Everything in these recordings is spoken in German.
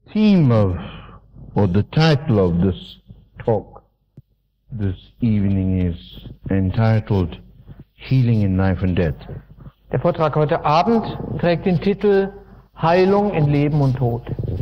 theme of, or the title of this talk this evening is entitled Healing in Life and Death. Der Vortrag heute Abend trägt den Titel Heilung in Leben und Tod.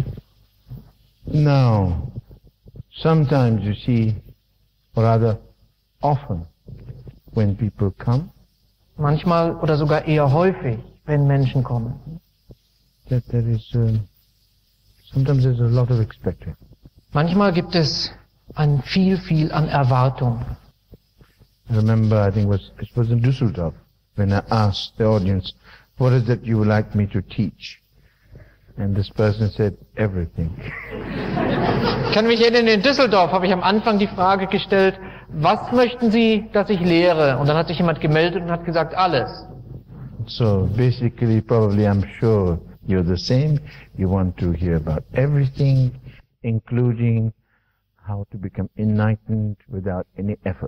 Now, sometimes you see, or rather often, when people come, Manchmal oder sogar eher häufig, wenn Menschen kommen, that there is, sometimes there's a lot of expectation. manchmal gibt es ein viel an Erwartung. I remember, I think it was in Düsseldorf, when I asked the audience, what is it you would like me to teach? And this person said, everything. Ich kann mich erinnern, in Düsseldorf habe ich am Anfang die Frage gestellt, was möchten Sie, dass ich lehre? Und dann hat sich jemand gemeldet und hat gesagt, alles. So basically, probably I'm sure you're the same. You want to hear about everything, including how to become enlightened without any effort.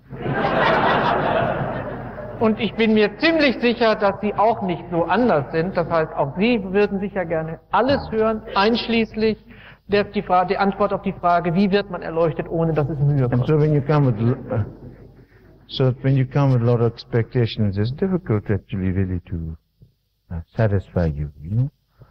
Und ich bin mir ziemlich sicher, dass Sie auch nicht so anders sind. Das heißt, auch Sie würden sicher gerne alles hören, einschließlich die Antwort auf die Frage, wie wird man erleuchtet, ohne dass es Mühe And kostet. so when you come with a lot of expectations, it's difficult actually really to satisfy you, you know.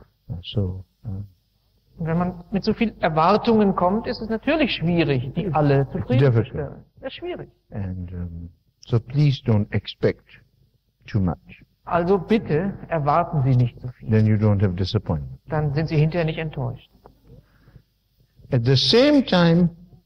Und wenn man mit so viel Erwartungen kommt, ist es natürlich schwierig, die alle zufriedenzustellen. Das ist schwierig. And so please don't expect too much. Also bitte erwarten Sie nicht so viel. Then you don't have disappointment. Dann sind Sie hinterher nicht enttäuscht. At the same time,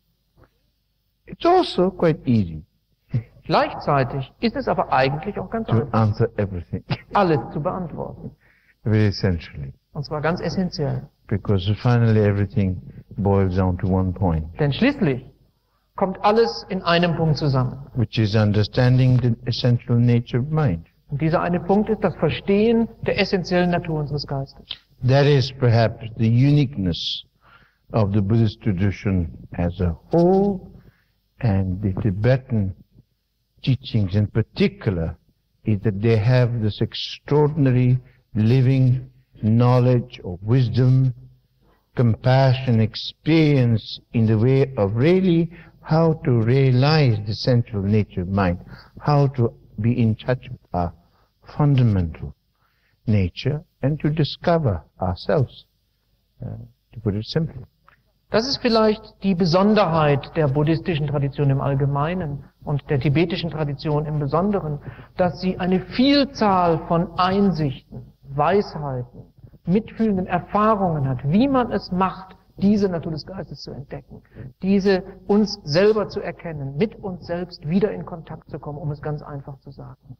it's also quite easy Gleichzeitig ist es aber eigentlich auch ganz to einfach, answer everything, alles zu beantworten. very essentially, Und zwar ganz essentiell. because finally everything boils down to one point, Denn schließlich kommt alles in einem Punkt zusammen. which is understanding the essential nature of mind. Und dieser eine Punkt ist das Verstehen der essentiellen Natur unseres Geistes. That is perhaps the uniqueness of the Buddhist tradition as a whole, and the Tibetan teachings in particular, is that they have this extraordinary living knowledge of wisdom, compassion, experience in the way of really how to realize the central nature of mind, how to be in touch with our fundamental nature and to discover ourselves, to put it simply. Das ist vielleicht die Besonderheit der buddhistischen Tradition im Allgemeinen und der tibetischen Tradition im Besonderen, dass sie eine Vielzahl von Einsichten, Weisheiten, mitfühlenden Erfahrungen hat, wie man es macht, diese Natur des Geistes zu entdecken, diese uns selber zu erkennen, mit uns selbst wieder in Kontakt zu kommen, um es ganz einfach zu sagen.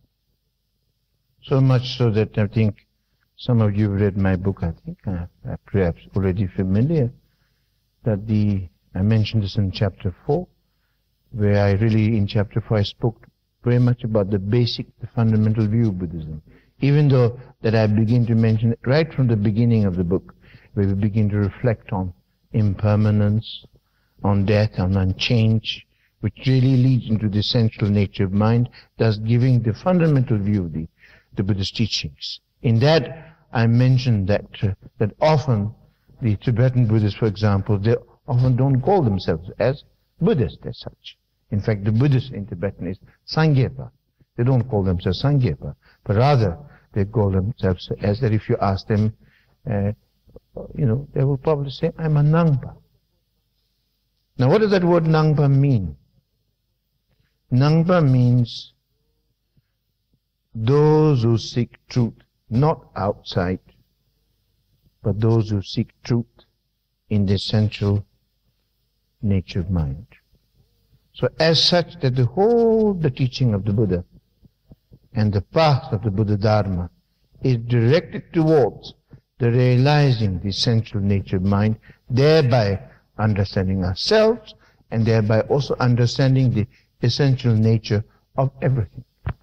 So much so that I think some of you have read my book, I think, perhaps already familiar, that I mentioned this in chapter 4, where I really, in chapter 4, I spoke very much about the basic, the fundamental view of Buddhism. Even though that I begin to mention it right from the beginning of the book, where we begin to reflect on impermanence, on death, on change, which really leads into the essential nature of mind, thus giving the fundamental view of the Buddhist teachings. In that, I mentioned that often the Tibetan Buddhists, for example, they often don't call themselves as Buddhists as such. In fact, the Buddhist in Tibetan is Sangyepa. They don't call themselves Sangyepa, but rather they call themselves as that if you ask them, they will probably say, I'm a Nangpa. Now, what does that word Nangpa mean? Nangpa means those who seek truth, not outside, but those who seek truth in the essential nature of mind. So as such that the teaching of the Buddha and the path of the Buddha Dharma is directed towards the realizing the essential nature of mind, thereby understanding ourselves and thereby also understanding the essential nature of everything.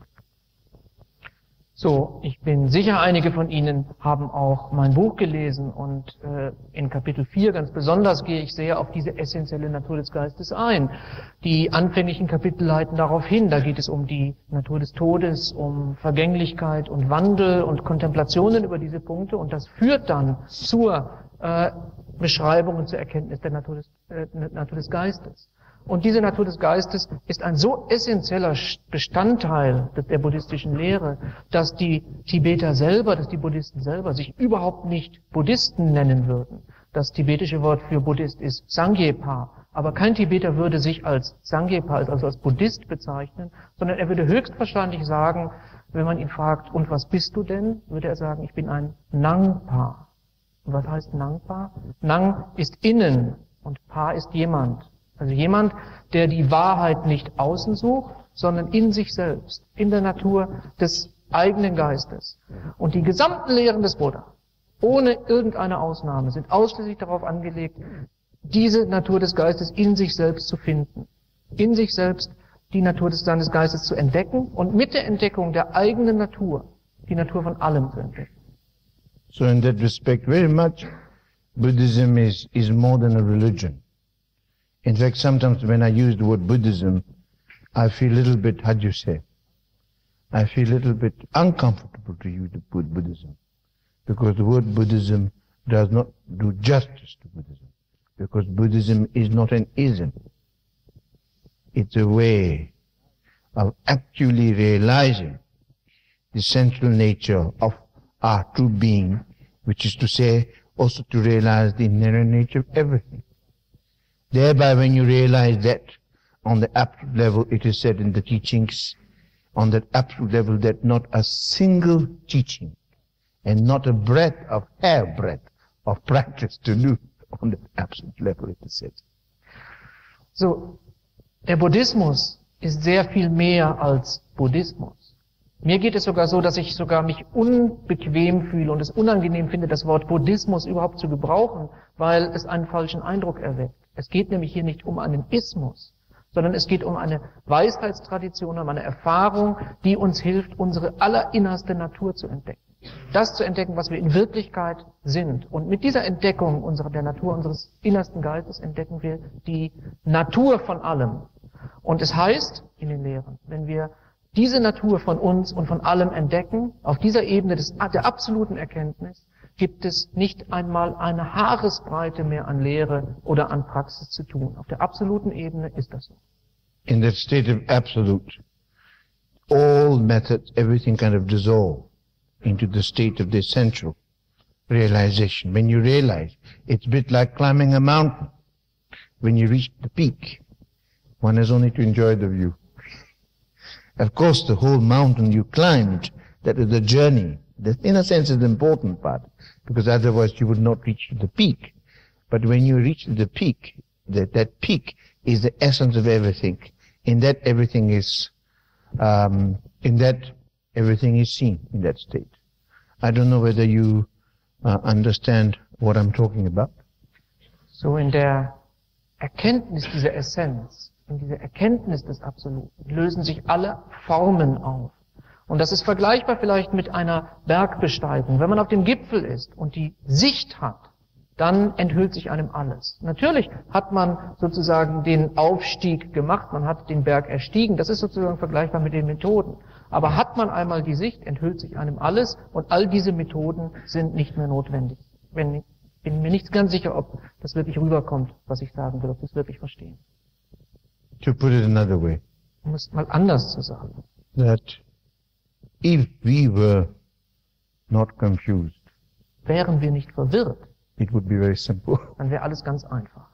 So, ich bin sicher, einige von Ihnen haben auch mein Buch gelesen und in Kapitel 4 ganz besonders gehe ich sehr auf diese essentielle Natur des Geistes ein. Die anfänglichen Kapitel leiten darauf hin, da geht es um die Natur des Todes, um Vergänglichkeit und Wandel und Kontemplationen über diese Punkte und das führt dann zur Beschreibungen zur Erkenntnis der Natur des Geistes. Und diese Natur des Geistes ist ein so essentieller Bestandteil der buddhistischen Lehre, dass die Tibeter selber, dass die Buddhisten selber sich überhaupt nicht Buddhisten nennen würden. Das tibetische Wort für Buddhist ist Sangyepa. Aber kein Tibeter würde sich als Sangyepa, also als Buddhist bezeichnen, sondern er würde höchstwahrscheinlich sagen, wenn man ihn fragt, und was bist du denn? Würde er sagen, ich bin ein Nangpa. Und was heißt Nangpa? Nang ist innen und Pa ist jemand. Also jemand, der die Wahrheit nicht außen sucht, sondern in sich selbst, in der Natur des eigenen Geistes. Und die gesamten Lehren des Buddha, ohne irgendeine Ausnahme, sind ausschließlich darauf angelegt, diese Natur des Geistes in sich selbst zu finden. In sich selbst die Natur des Geistes zu entdecken und mit der Entdeckung der eigenen Natur, die Natur von allem zu entdecken. So in that respect, very much Buddhism is more than a religion. In fact, sometimes when I use the word Buddhism, I feel a little bit, how do you say, I feel a little bit uncomfortable to use the word Buddhism. Because the word Buddhism does not do justice to Buddhism. Because Buddhism is not an ism. It's a way of actually realizing the central nature of our true being, which is to say, also to realize the inherent nature of everything. Thereby, when you realize that, on the absolute level, it is said in the teachings, on that absolute level, that not a single teaching and not a breadth of hairbreadth of practice to do on that absolute level, it is said. So, der Buddhismus ist sehr viel mehr als Buddhismus. Mir geht es sogar so, dass ich sogar mich unbequem fühle und es unangenehm finde, das Wort Buddhismus überhaupt zu gebrauchen, weil es einen falschen Eindruck erweckt. Es geht nämlich hier nicht um einen Ismus, sondern es geht um eine Weisheitstradition, um eine Erfahrung, die uns hilft, unsere allerinnerste Natur zu entdecken. Das zu entdecken, was wir in Wirklichkeit sind. Und mit dieser Entdeckung der Natur unseres innersten Geistes entdecken wir die Natur von allem. Und es heißt in den Lehren, wenn wir diese Natur von uns und von allem entdecken, auf dieser Ebene der absoluten Erkenntnis, gibt es nicht einmal eine Haaresbreite mehr an Lehre oder an Praxis zu tun. Auf der absoluten Ebene ist das so. In that state of absolute, all methods, everything kind of dissolve into the state of the essential realization. When you realize, it's a bit like climbing a mountain. When you reach the peak, one has only to enjoy the view. Of course, the whole mountain you climbed, that is the journey. That, in a sense, is the important part, because otherwise you would not reach to the peak. But when you reach to the peak, that peak is the essence of everything. In that everything is seen in that state. I don't know whether you understand what I'm talking about. So in der Erkenntnis dieser Essenz, in dieser Erkenntnis des Absoluten, lösen sich alle Formen auf. Und das ist vergleichbar vielleicht mit einer Bergbesteigung. Wenn man auf dem Gipfel ist und die Sicht hat, dann enthüllt sich einem alles. Natürlich hat man sozusagen den Aufstieg gemacht, man hat den Berg erstiegen, das ist sozusagen vergleichbar mit den Methoden. Aber hat man einmal die Sicht, enthüllt sich einem alles und all diese Methoden sind nicht mehr notwendig. Bin mir nicht ganz sicher, ob das wirklich rüberkommt, was ich sagen will, ob Sie es wirklich verstehen. To put it another way, Um es mal anders zu sagen. that if we were not confused, Wären wir nicht verwirrt, it would be very simple. dann wäre alles ganz einfach.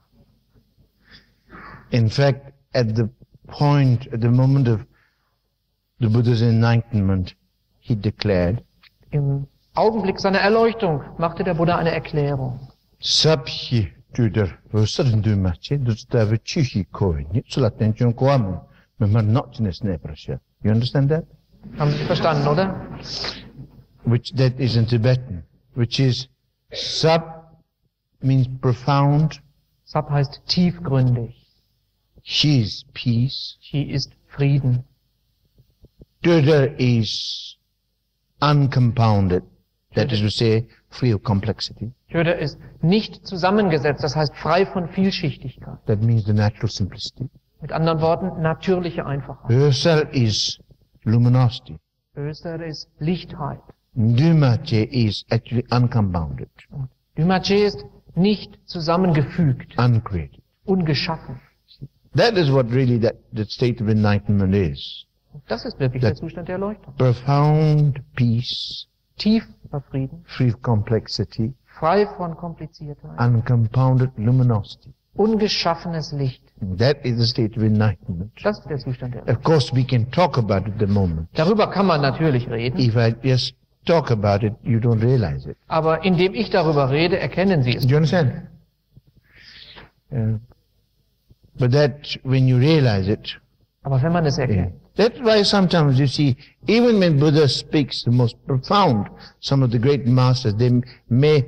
In fact, at the moment of the Buddha's enlightenment, he declared, Im Augenblick seiner Erleuchtung machte der Buddha eine Erklärung. Sabhi tudar vosarndu mache dustave chihi koini sulatenchon koamu memar notchnes neprasha. You understand that? Haben Sie verstanden, oder? Which that is in Tibetan, which is sab means profound, Sab heißt tiefgründig. Shi is peace, Chi ist Frieden. Tudar is uncompounded, that is to say, free of complexity. Töder ist nicht zusammengesetzt, das heißt frei von Vielschichtigkeit. That means the natural simplicity. Mit anderen Worten, natürliche Einfachheit. Ösal is luminosity. Öster ist Lichtheit. Dumache is actually uncompounded. Dümache ist nicht zusammengefügt, uncreated. ungeschaffen. That is what really that state of enlightenment is. Und das ist wirklich der Zustand der Erleuchtung. Profound peace, Tiefer Frieden, free of complexity, frei von Kompliziertheit, uncompounded luminosity. ungeschaffenes Licht. That is the state of enlightenment. Das ist der Zustand der Erleuchtung. Of course, we can talk about it at the moment. Darüber kann man natürlich reden, If I just talk about it, you don't realize it. aber indem ich darüber rede, erkennen Sie es. Do you understand? But that, when you realize it, Aber wenn man es erkennt, that's why sometimes you see, even when Buddha speaks the most profound, some of the great masters, they may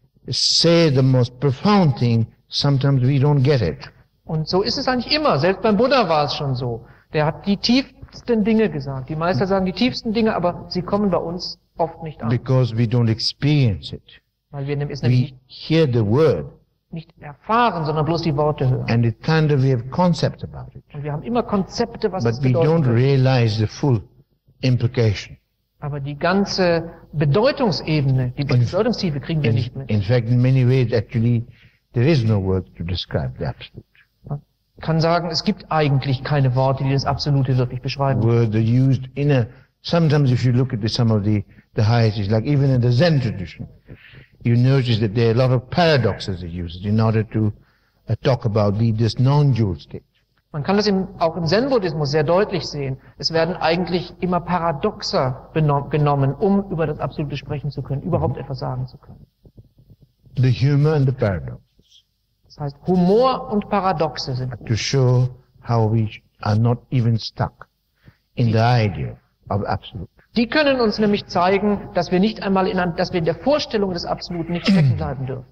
say the most profound thing, sometimes we don't get it. und so ist es eigentlich immer, selbst beim Buddha war es schon so. Der hat die tiefsten Dinge gesagt. Die Meister sagen die tiefsten Dinge, aber sie kommen bei uns oft nicht an. Because we don't experience it. Weil wir es nämlich We hear the word, nicht erfahren, sondern bloß die Worte hören. and it kind of, we have concept about it. Und wir haben immer Konzepte, was es But we don't bedeutet. realize the full implication. Aber die ganze Bedeutungsebene, die Bedeutungstiefe kriegen wir nicht mit. In fact, in many ways, actually, there is no word to describe the absolute. Man kann sagen, es gibt eigentlich keine Worte, die das Absolute wirklich beschreiben. Words are used in a, sometimes if you look at some of the hierarchies, like even in the Zen tradition, you notice that there are a lot of paradoxes are used in order to talk about this non-dual state. Man kann das auch im Zen-Buddhismus sehr deutlich sehen. Es werden eigentlich immer Paradoxer genommen, um über das Absolute sprechen zu können, überhaupt etwas sagen zu können. The humor and the paradox, Das heißt, Humor und Paradoxe sind gut. to show how we are not even stuck in the idea of absolute. Die können uns nämlich zeigen, dass wir nicht einmal dass wir in der Vorstellung des Absoluten nicht stecken bleiben dürfen.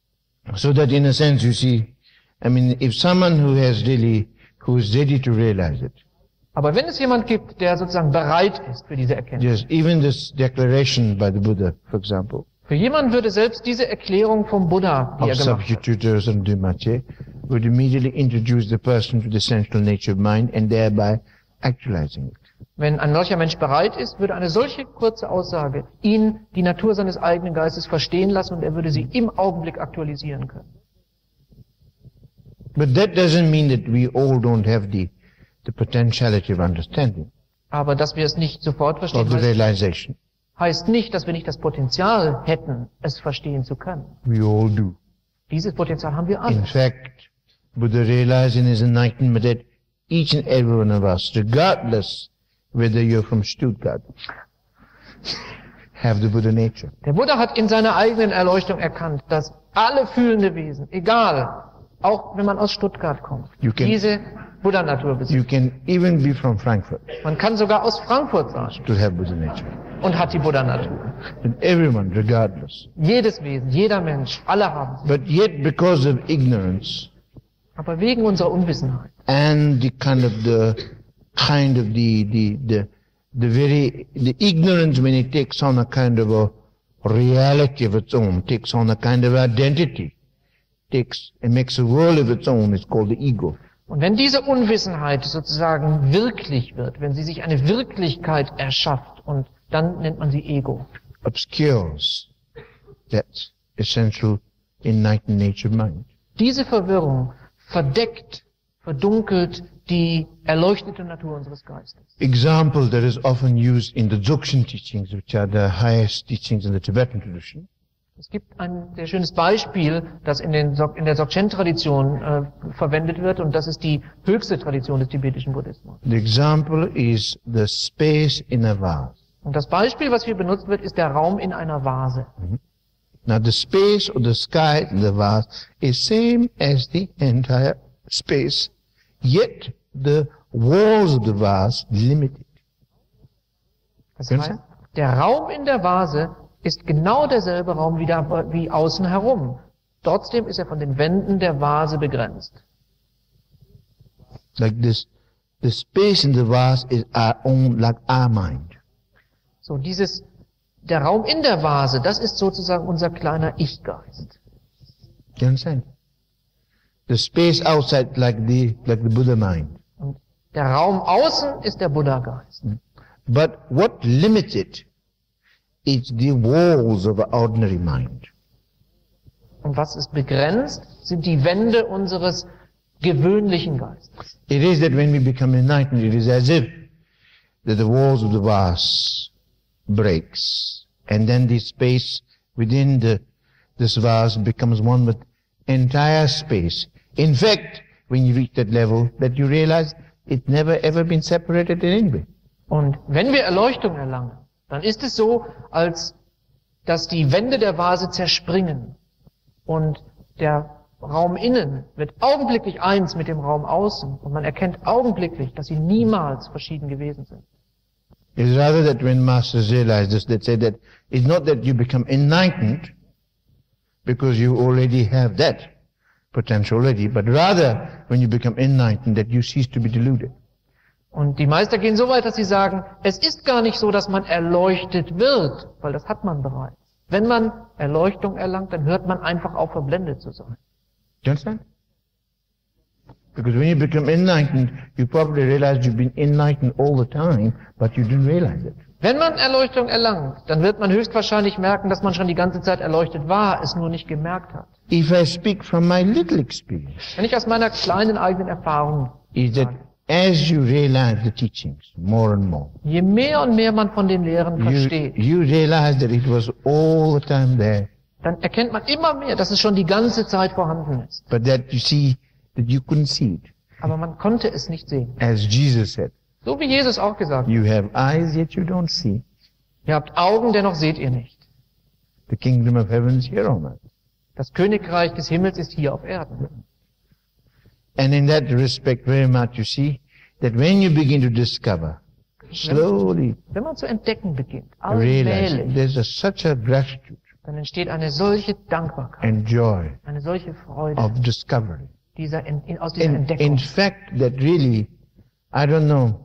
So that in a sense, you see, I mean, if someone who is ready to realize it, Aber wenn es jemand gibt, der sozusagen bereit ist für diese Erkenntnis, just even this declaration by the Buddha, for example, für jemanden würde selbst diese Erklärung vom Buddha, die er of gemacht hat, substitutors and Dumache, would immediately introduce the person to the central nature of mind and thereby actualizing it. wenn ein solcher Mensch bereit ist, würde eine solche kurze Aussage ihn die Natur seines eigenen Geistes verstehen lassen und er würde sie im Augenblick aktualisieren können. But that doesn't mean that we all don't have the potentiality of understanding, Aber dass wir es nicht sofort verstehen, of the realization. heißt nicht, dass wir nicht das Potenzial hätten, es verstehen zu können. We all do. Dieses Potenzial haben wir In alle. fact, Buddha realized in his enlightenment that each and every one of us, regardless whether you're from Stuttgart, have the Buddha nature. Der Buddha hat in seiner eigenen Erleuchtung erkannt, dass alle fühlende Wesen, egal, auch wenn man aus Stuttgart kommt, You can- diese Buddha-Natur You besitzen. can even be from Frankfurt, Man kann sogar aus Frankfurt sein to have Buddha nature. und hat die Buddha-Natur. And everyone, regardless. Jedes Wesen, jeder Mensch, alle haben sie. But yet, because of ignorance Aber wegen unserer Unwissenheit and the ignorance when it takes on a kind of a reality of its own, takes on a kind of identity, and makes a world of its own, it's called the ego. Und wenn diese Unwissenheit sozusagen wirklich wird, wenn sie sich eine Wirklichkeit erschafft, und dann nennt man sie Ego, Obscures that essential enlightened nature of mind. diese Verwirrung verdeckt, verdunkelt die erleuchtete Natur unseres Geistes. Example that is often used in the Dzogchen teachings, which are the highest teachings in the Tibetan tradition. Es gibt ein sehr schönes Beispiel, das in der Dzogchen-Tradition verwendet wird, und das ist die höchste Tradition des tibetischen Buddhismus. The example is the space in a vase. Und das Beispiel, was hier benutzt wird, ist der Raum in einer Vase. Now the space or the sky in the vase is same as the entire space, yet the walls of the vase limited. Das heißt, der Raum in der Vase ist genau derselbe Raum wie außen herum. Trotzdem ist er von den Wänden der Vase begrenzt. Like this, the space in the vase is our own, like our mind. So, der Raum in der Vase, das ist sozusagen unser kleiner Ich-Geist. Do you understand? The space outside, like the Buddha mind. Und der Raum außen ist der Buddha-Geist. But what limits it is the walls of the ordinary mind. Und was ist begrenzt, sind die Wände unseres gewöhnlichen Geistes. It is that when we become enlightened, it is as if that the walls of the vase breaks, and then the space within this vase becomes one with entire space. In fact, when you reach that level, that you realize it never ever been separated in any way. Und wenn wir Erleuchtung erlangen, dann ist es so, als dass die Wände der Vase zerspringen und der Raum innen wird augenblicklich eins mit dem Raum außen und man erkennt augenblicklich, dass sie niemals verschieden gewesen sind. It's rather that when masters realize this, they say that it's not that you become enlightened because you already have that potential already, but rather when you become enlightened that you cease to be deluded. Und die Meister gehen so weit, dass sie sagen, es ist gar nicht so, dass man erleuchtet wird, weil das hat man bereits. Wenn man Erleuchtung erlangt, dann hört man einfach auf, verblendet zu sein. Do you understand? Because when you become enlightened, you probably realize you've been enlightened all the time, but you didn't realize it. Wenn man Erleuchtung erlangt, dann wird man höchstwahrscheinlich merken, dass man schon die ganze Zeit erleuchtet war, es nur nicht gemerkt hat. If I speak from my little experience, Wenn ich aus meiner kleinen eigenen Erfahrung is that as you realize the teachings more and more, je mehr und mehr man von den Lehren versteht, you realize that it was all the time there, dann erkennt man immer mehr, dass es schon die ganze Zeit vorhanden ist. but that you see that you couldn't see it. Aber man konnte es nicht sehen. As Jesus said, So wie Jesus auch gesagt hat. you have eyes yet you don't see. Ihr habt Augen, dennoch seht ihr nicht. The kingdom of heaven is here on earth. Das Königreich des Himmels ist hier auf Erden. And in that respect very much you see that when you begin to discover, slowly Wenn man zu entdecken beginnt, realize allmählich, there's such a gratitude dann entsteht eine solche Dankbarkeit, and joy eine solche Freude of discovery. aus dieser In Entdeckung. fact, that really, I don't know,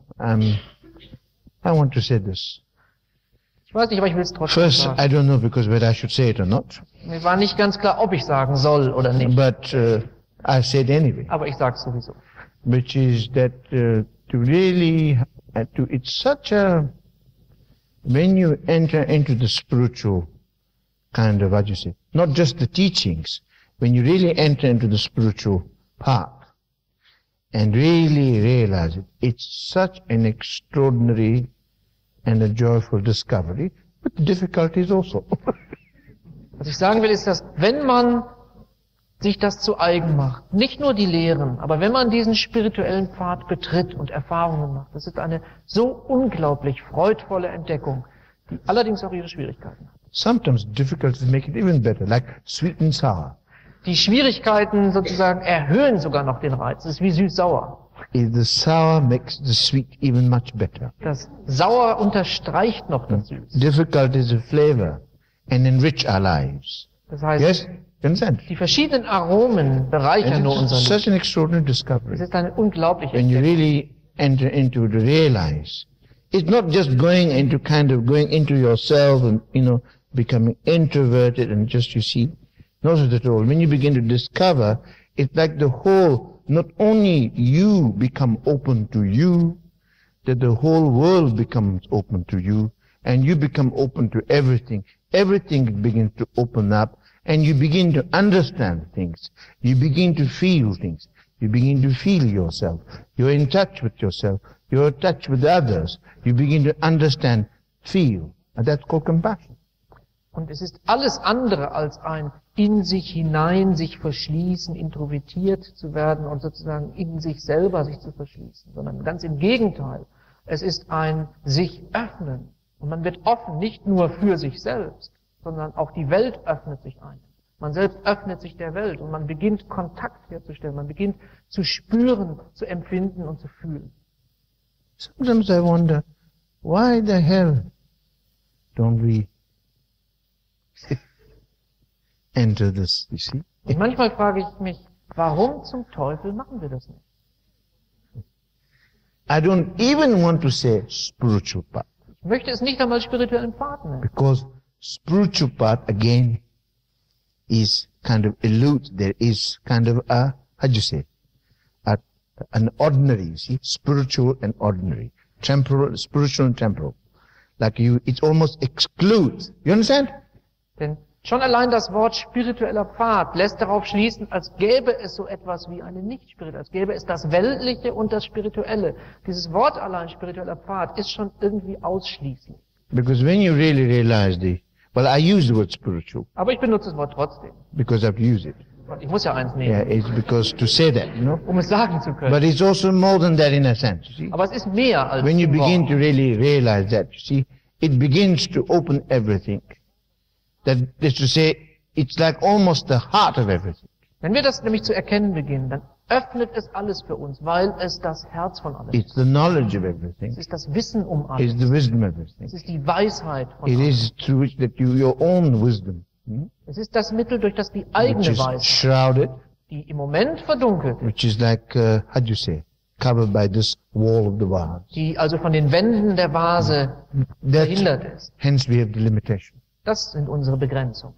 I want to say this. Ich weiß nicht, aber ich will es trotzdem First, sagen. I don't know because whether I should say it or not, Mir war nicht ganz klar, ob ich sagen soll oder nicht. but I said anyway, Aber ich sage es sowieso. which is that to really, it's such a, when you enter into the spiritual kind of, what you say, not just the teachings, when you really enter into the spiritual path and really realize it, it's such an extraordinary and a joyful discovery, with difficulties also. Was ich sagen will, ist, dass wenn man sich das zu eigen macht, nicht nur die Lehren, aber wenn man diesen spirituellen Pfad betritt und Erfahrungen macht, das ist eine so unglaublich freudvolle Entdeckung, die allerdings auch ihre Schwierigkeiten hat. Sometimes difficulties make it even better, like sweet and sour. Die Schwierigkeiten sozusagen erhöhen sogar noch den Reiz. Es ist wie süß-sauer. The sour makes the sweet even much better. Das Sauer unterstreicht noch das Süß. Difficulties of flavor and enrich our lives. Das heißt, Yes? Consent. die verschiedenen Aromen bereichern nur And unser it's Leben. such an extraordinary Es discovery. ist eine unglaubliche When you Entdeckung. really enter into to realize, it's not just going into going into yourself and, becoming introverted and just, you see, not at all. When you begin to discover, it's like the whole, not only you become open to you, that the whole world becomes open to you, and you become open to everything. Everything begins to open up, and you begin to understand things. You begin to feel things. You begin to feel yourself. You're in touch with yourself. You're in touch with others. You begin to understand, feel. And that's called compassion. Und es ist alles andere als ein in sich hinein sich verschließen, introvertiert zu werden und sozusagen in sich selber sich zu verschließen, sondern ganz im Gegenteil. Es ist ein sich öffnen. Und man wird offen, nicht nur für sich selbst, sondern auch die Welt öffnet sich einem. Man selbst öffnet sich der Welt und man beginnt Kontakt herzustellen. Man beginnt zu spüren, zu empfinden und zu fühlen. Sometimes I wonder, why the hell don't we enter this, you see? Und manchmal frage ich mich, warum zum Teufel machen wir das nicht? I don't even want to say spiritual path, Ich möchte es nicht einmal spirituellen Pfad nennen. because spiritual path again is kind of eludes. There is kind of a, how do you say, an ordinary, you see, spiritual and ordinary, temporal, spiritual and temporal. Like it almost excludes. You understand? Denn Schon allein das Wort spiritueller Pfad lässt darauf schließen, als gäbe es so etwas wie eine nicht-spirituelle, als gäbe es das Weltliche und das Spirituelle. Dieses Wort allein, spiritueller Pfad, ist schon irgendwie ausschließlich. Because when you really realize well, I use the word spiritual Aber ich benutze das Wort trotzdem. because I have to use it. Und ich muss ja eins Yeah, nehmen, it's because to say that, um es sagen zu können. But it's also more than that in a sense, you see. Aber es ist mehr als When you ein begin Wort. to really realize that, you see, it begins to open everything. That is to say, it's like almost the heart of everything. Wenn wir das nämlich zu erkennen beginnen, dann öffnet es alles für uns, weil es das Herz von allem ist. It's the knowledge of Es everything. ist das Wissen um It's alles. the wisdom of everything. Es ist die Weisheit von It allem. is through which that your own wisdom, Es ist das Mittel, durch das die which eigene is Weisheit, shrouded, die im Moment verdunkelt ist, which is like, how do you say, covered by this wall of the vase. die also von den Wänden der Vase That, verhindert ist. hence we have the limitation. Das sind unsere Begrenzungen.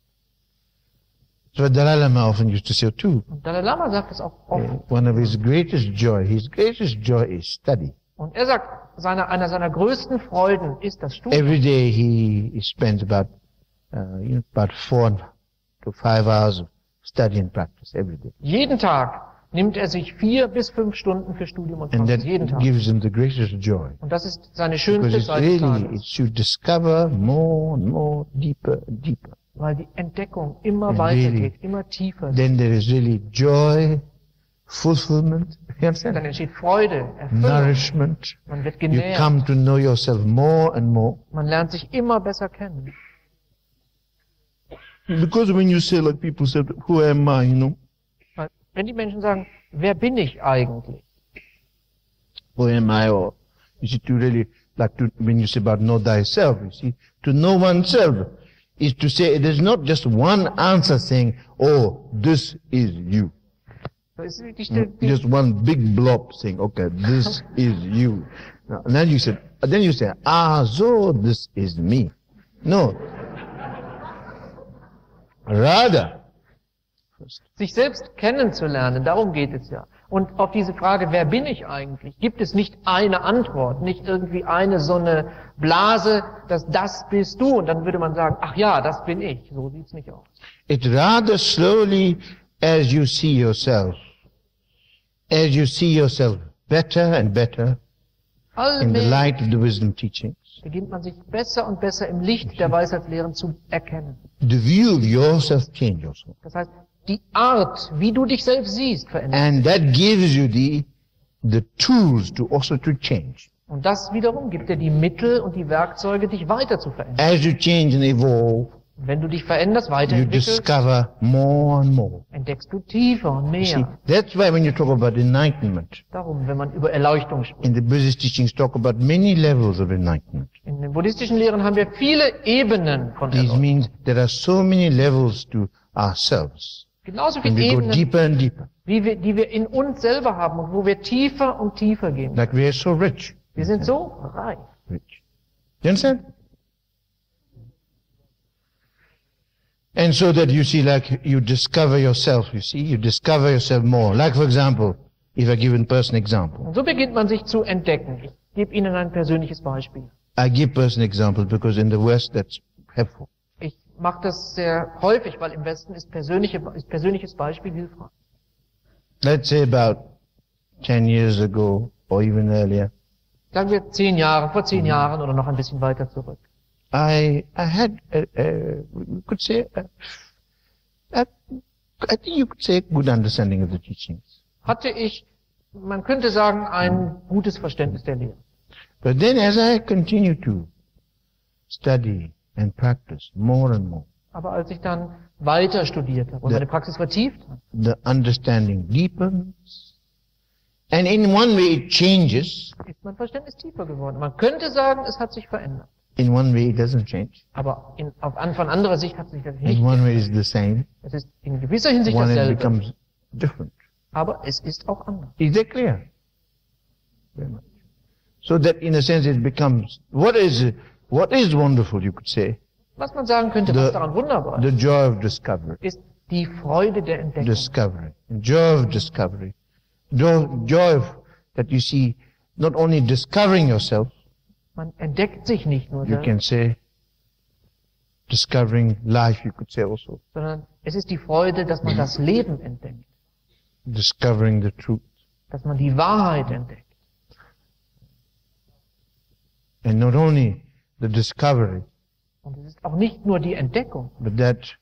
So Dalai Lama often used to say too, Und Dalai Lama sagt es auch oft. one of his greatest joy is study. Und er sagt, einer seiner größten Freuden ist das Studium. Every day he spends about 4 to 5 hours of study and practice every day. Jeden Tag nimmt er sich 4 bis 5 Stunden für Studium und And Praxis. that Jeden Tag. gives him the greatest joy. Und das ist seine Because schönste it's Zeit des really, Tages. it's to discover more and more, deeper and deeper. Weil die Entdeckung immer And weitergeht, really, immer tiefer. Then there is really joy, fulfillment, you understand? Dann entsteht Freude, Erfüllung. Nourishment. Man wird You genährt. come to know yourself more and more. Man lernt sich immer besser kennen. Because when you say, like people said, who am I, Weil wenn die Menschen sagen, wer bin ich eigentlich? who am I, or you see, to really, like to, when you say about know thyself, you see, to know oneself is to say, there's not just one answer saying, oh, this is you. Das ist Just one big blob saying, okay, this is you. Now, and then you say, so this is me. No. Rather, sich selbst kennenzulernen, darum geht es ja. Und auf diese Frage, wer bin ich eigentlich, gibt es nicht eine Antwort, nicht irgendwie eine so eine Blase, dass das bist du. Und dann würde man sagen, ach ja, das bin ich. So sieht's nicht aus. it rather slowly as you see yourself better and better in the Allmählich light of the wisdom teachings, beginnt man sich besser und besser im Licht der Weisheitslehren zu erkennen. the view of yourself change also. Das heißt, die Art, wie du dich selbst siehst, verändert. And that gives you the tools to also to change. Und das wiederum gibt dir die Mittel und die Werkzeuge, dich weiter zu verändern. As you change and evolve, Und wenn du dich veränderst, you weiterentwickelst, discover more and more. entdeckst du tiefer und You see, mehr. that's why when you talk about enlightenment, Darum, wenn man über Erleuchtung spricht. in the Buddhist teachings talk about many levels of enlightenment. In den buddhistischen Lehren haben wir viele Ebenen von This Erleuchtung. means there are so many levels to ourselves. Genauso And viele we go Ebenen, deeper and deeper. die wir in uns selber haben und wo wir tiefer und tiefer gehen. Like we are so rich. Wir sind so reich. Rich. You understand? And so that you see, like, you discover yourself, you discover yourself more. Like, for example, if I give a person example, Und so beginnt man sich zu entdecken. Ich gebe Ihnen ein persönliches Beispiel. I give person examples because in the West that's helpful. Ich mache das sehr häufig, weil im Westen ist persönliches Beispiel hilfreich. Let's say about 10 years ago, or even earlier, Sagen wir vor 10 Jahren oder noch ein bisschen weiter zurück. I had, we could say, I think you could say a good understanding of the teachings. Hatte ich, man könnte sagen, ein gutes Verständnis der Lehre. But then as I continue to study and practice more and more, Aber als ich dann weiter studiert habe und Ja. meine Praxis vertieft habe, the understanding deepens. And in one way it changes, ist mein Verständnis tiefer geworden. Man könnte sagen, es hat sich verändert. in one way it doesn't change. Aber von anderer Sicht hat sich das nicht. In one way it's the same, Es ist in gewisser Hinsicht one it dasselbe. becomes different. Aber es ist auch anders. Is that clear? Very much. So that in a sense it becomes, what is wonderful, you could say, Was man sagen könnte, The- was daran wunderbar ist, the joy of discovery. ist die Freude der Entdeckung. Discovery. Joy of discovery. Joy of that you see not only discovering yourself, Man entdeckt sich nicht nur you selbst, can say, discovering life, you could say also. sondern es ist die Freude, dass man das Leben entdeckt, Discovering the truth. dass man die Wahrheit entdeckt. And not only the discovery, Und es ist auch nicht nur die Entdeckung, but that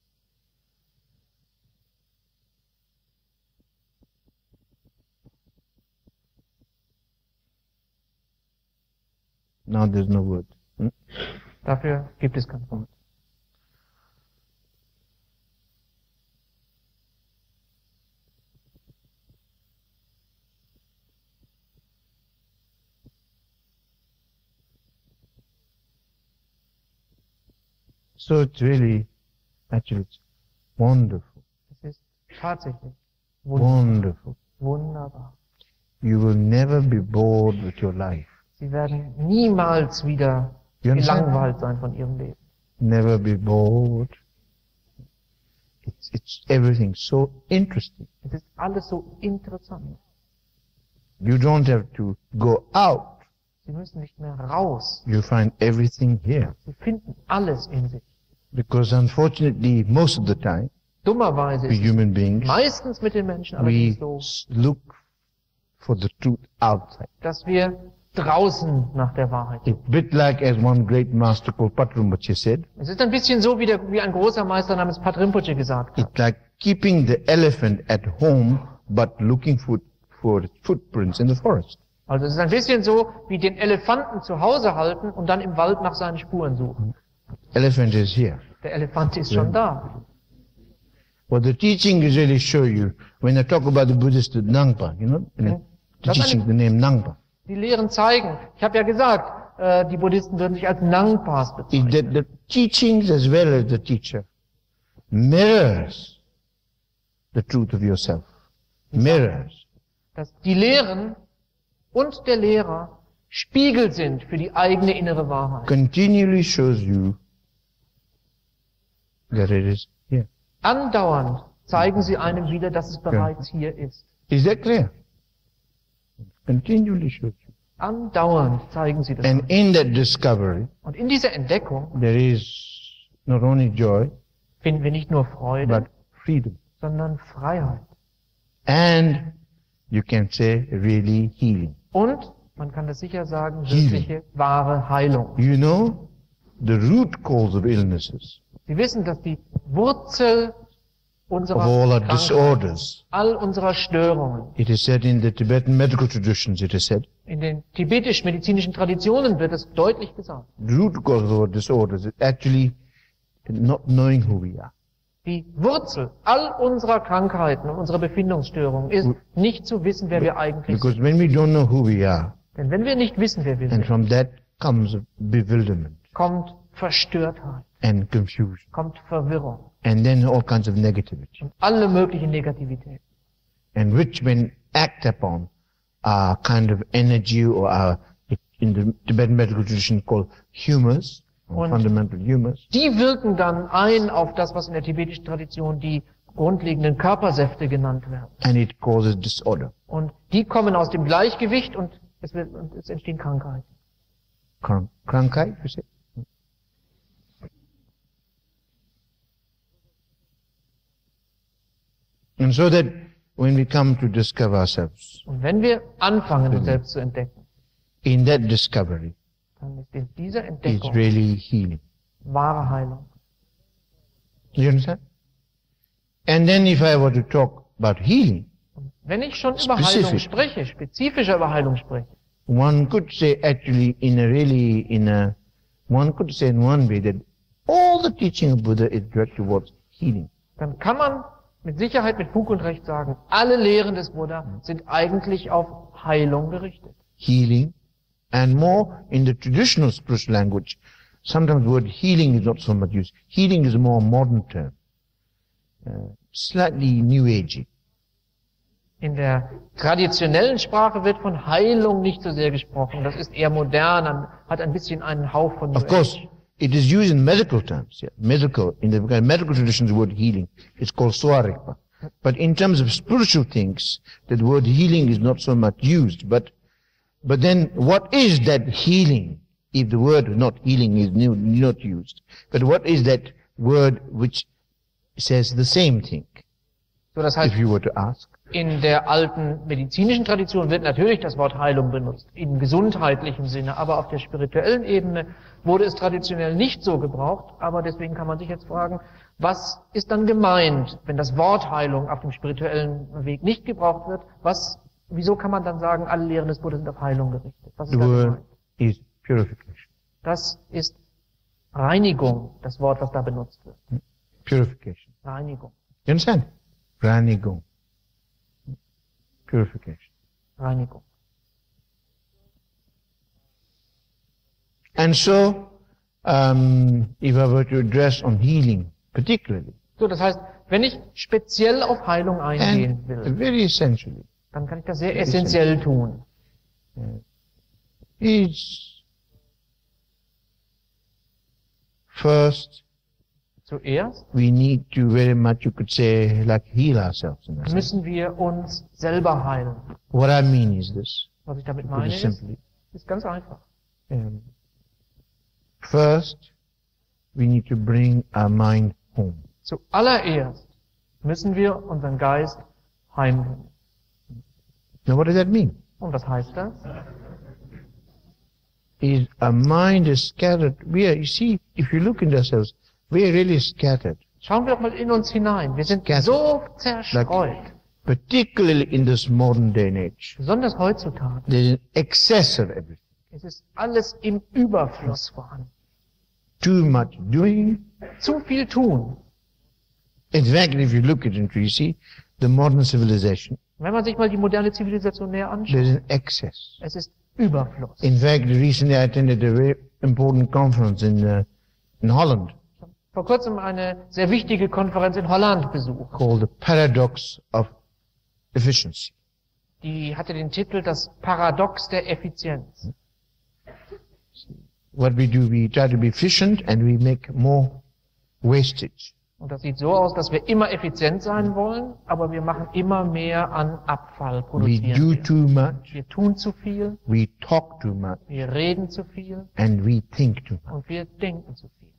now there's no word. dafür gibt es kein Wort. So it's really, actually it's wonderful, Es ist tatsächlich wunderbar. wonderful. Wunderbar. You will never be bored with your life. Sie werden niemals wieder You understand? gelangweilt sein von ihrem Leben. Never be bored. It's everything so interesting. Es ist alles so interessant. You don't have to go out. Sie müssen nicht mehr raus. You find everything here. Sie finden alles in sich. Because unfortunately, most of the time, Dummerweise we ist es human beings, meistens mit den Menschen we allerdings so, look for the truth outside. dass wir draußen nach der Wahrheit suchen. It's a bit like as one great master called Patrumachi said, Es ist ein bisschen so, wie ein großer Meister namens Pat Rinpoche gesagt hat. it's like keeping the elephant at home but looking for its footprints in the forest. Also es ist ein bisschen so, wie den Elefanten zu Hause halten und dann im Wald nach seinen Spuren suchen. Elephant is here. Der Elefant ist schon da. What the teaching is really show you, when I talk about the Buddhist Nangpa, you know, in the Das teaching the name Nangpa, Die Lehren zeigen. Ich habe ja gesagt, die Buddhisten würden sich als Nangpas is bezeichnen. that the teachings as well as the teacher mirrors the truth of yourself. Mirrors. Dass die Lehren und der Lehrer Spiegel sind für die eigene innere Wahrheit. Continually shows you that it is here. Andauernd zeigen sie einem wieder, dass es bereits hier ist. Is that clear? Continually shows you. Andauernd zeigen sie das. And in that discovery, Und in dieser Entdeckung there is not only joy, finden wir nicht nur Freude, but freedom. sondern Freiheit. And you can say really healing. Und, man kann das sicher sagen, Healing. wirkliche, wahre Heilung. You know, the root cause of illnesses, Sie wissen, dass die Wurzel unserer of all our Krankheit, disorders, all unserer Störungen, it is said in the Tibetan medical traditions, it is said, in den tibetisch-medizinischen Traditionen wird es deutlich gesagt. the root cause of our disorders is actually not knowing who we are. Die Wurzel all unserer Krankheiten und unserer Befindungsstörungen ist, nicht zu wissen, wer wir eigentlich Because sind. when we don't know who we are, Denn wenn wir nicht wissen, wer wir and sind, from that comes bewilderment kommt Verstörtheit, and confusion, kommt Verwirrung and then all kinds of negativity, und alle mögliche Negativität. and which when act upon are kind of energy or are in the Tibetan medical tradition called humors, or Und- fundamental humors, Die wirken dann ein auf das, was in der tibetischen Tradition die grundlegenden Körpersäfte genannt werden. and it causes disorder, Und die kommen aus dem Gleichgewicht und es entstehen Krankheiten. Krankheit, you say? And so that when we come to discover ourselves, Und wenn wir anfangen, uns selbst zu entdecken, in that discovery dann ist in dieser is Entdeckung really healing. wahre Heilung. You understand? And then if I were to talk about healing, Und wenn ich schon über Specific. Heilung spreche, spezifischer über Heilung spreche, one could say actually one could say in one way that all the teaching of Buddha is directed towards healing. dann kann man mit Sicherheit, mit Fug und Recht sagen, alle Lehren des Buddha sind eigentlich auf Heilung gerichtet. Healing, and more in the traditional spiritual language, sometimes the word healing is not so much used. Healing is a more modern term, slightly new agey. In der traditionellen Sprache wird von Heilung nicht so sehr gesprochen. Das ist eher modern, hat ein bisschen einen Hauch von Of New course, Age. it is used in medical terms. Yeah. In the medical tradition, the word healing is called swarikpa. But in terms of spiritual things, that word healing is not so much used. But then, what is that healing if the word not healing is not used. But what is that word which says the same thing? So, das heißt, If you were to ask. in der alten medizinischen Tradition wird natürlich das Wort Heilung benutzt, im gesundheitlichen Sinne, aber auf der spirituellen Ebene wurde es traditionell nicht so gebraucht, aber deswegen kann man sich jetzt fragen, was ist dann gemeint, wenn das Wort Heilung auf dem spirituellen Weg nicht gebraucht wird? Wieso kann man dann sagen, alle Lehren des Buddha sind auf Heilung gerichtet? Was ist The da word gemeint? is purification. Das ist Reinigung, das Wort, was da benutzt wird. Purification. Reinigung. You understand? Reinigung. Purification. Reinigung. And so, if I were to address on healing particularly, So, das heißt, wenn ich speziell auf Heilung eingehen and will, very essentially, dann kann ich das sehr essentiell tun. is first, Zuerst we need to very much, you could say, like heal ourselves in a sense. müssen wir uns selber heilen. What I mean is this, Was ich damit very meine ist, simply. ist ganz einfach. First, we need to bring our mind home. Zuallererst müssen wir unseren Geist heimbringen. Now what does that mean? Und was heißt das? Is our mind is scattered. You see, if you look into ourselves, we are really scattered. Schauen wir doch mal in uns hinein. Wir sind Scattered. so zerstreut. Particularly in this modern day and age. Besonders heutzutage. There's an excess of everything. Es ist alles im Überfluss vorhanden. Too much doing. Zu viel tun. In fact, if you look at it, you see, the modern civilization, Wenn man sich mal die moderne Zivilisation näher anschaut, there's an excess. es ist Überfluss. In fact, recently I attended a very important conference in Holland Vor kurzem eine sehr wichtige Konferenz in Holland besucht. called The Paradox of Efficiency. Die hatte den Titel Das Paradox der Effizienz. What we do, we try to be efficient and we make more wastage. Und das sieht so aus, dass wir immer effizient sein wollen, aber wir machen immer mehr an Abfall, We produzieren do wir. too much, Wir tun zu viel, we talk too much, wir reden zu viel and we think too much. und wir denken zu viel.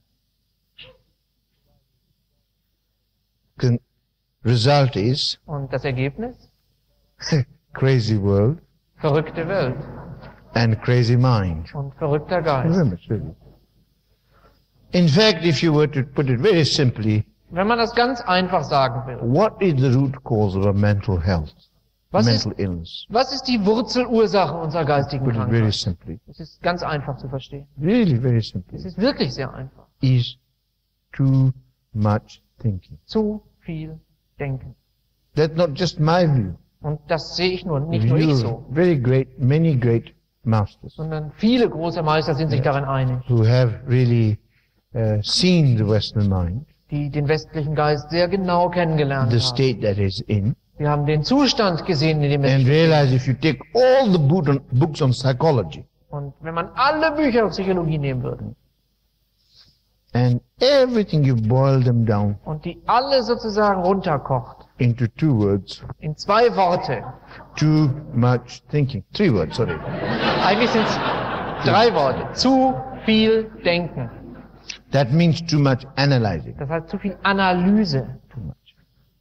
Result is Und das Ergebnis? crazy world Verrückte Welt and crazy mind. und verrückter Geist. Remember, it's really. In fact, if you were to put it very simply, Wenn man das ganz einfach sagen will, what is the root cause of our mental health, was ist, mental illness? was ist die Wurzelursache unserer geistigen Put it very Krankheit? simply, Es ist ganz einfach zu verstehen. really very Es simply, ist wirklich sehr einfach. is too much thinking. Zu viel denken. That's not just my view. Und das sehe ich nicht The nur ich view so, of very great, many great masters sondern viele große Meister sind sich darin einig, who have really seen the Western mind, die den westlichen Geist sehr genau kennengelernt the haben. state that it's in, Wir haben den Zustand gesehen, in dem es and steht. realize if you take all the books on psychology Und wenn man alle Bücher auf Psychologie nehmen würde and everything, you boil them down und die alle sozusagen runterkocht into two words, in 2 Worte, too much thinking. 3 words, sorry. eigentlich sind es 3 Worte, zu viel denken. That means too much analyzing. Das heißt zu viel Analyse. Too much.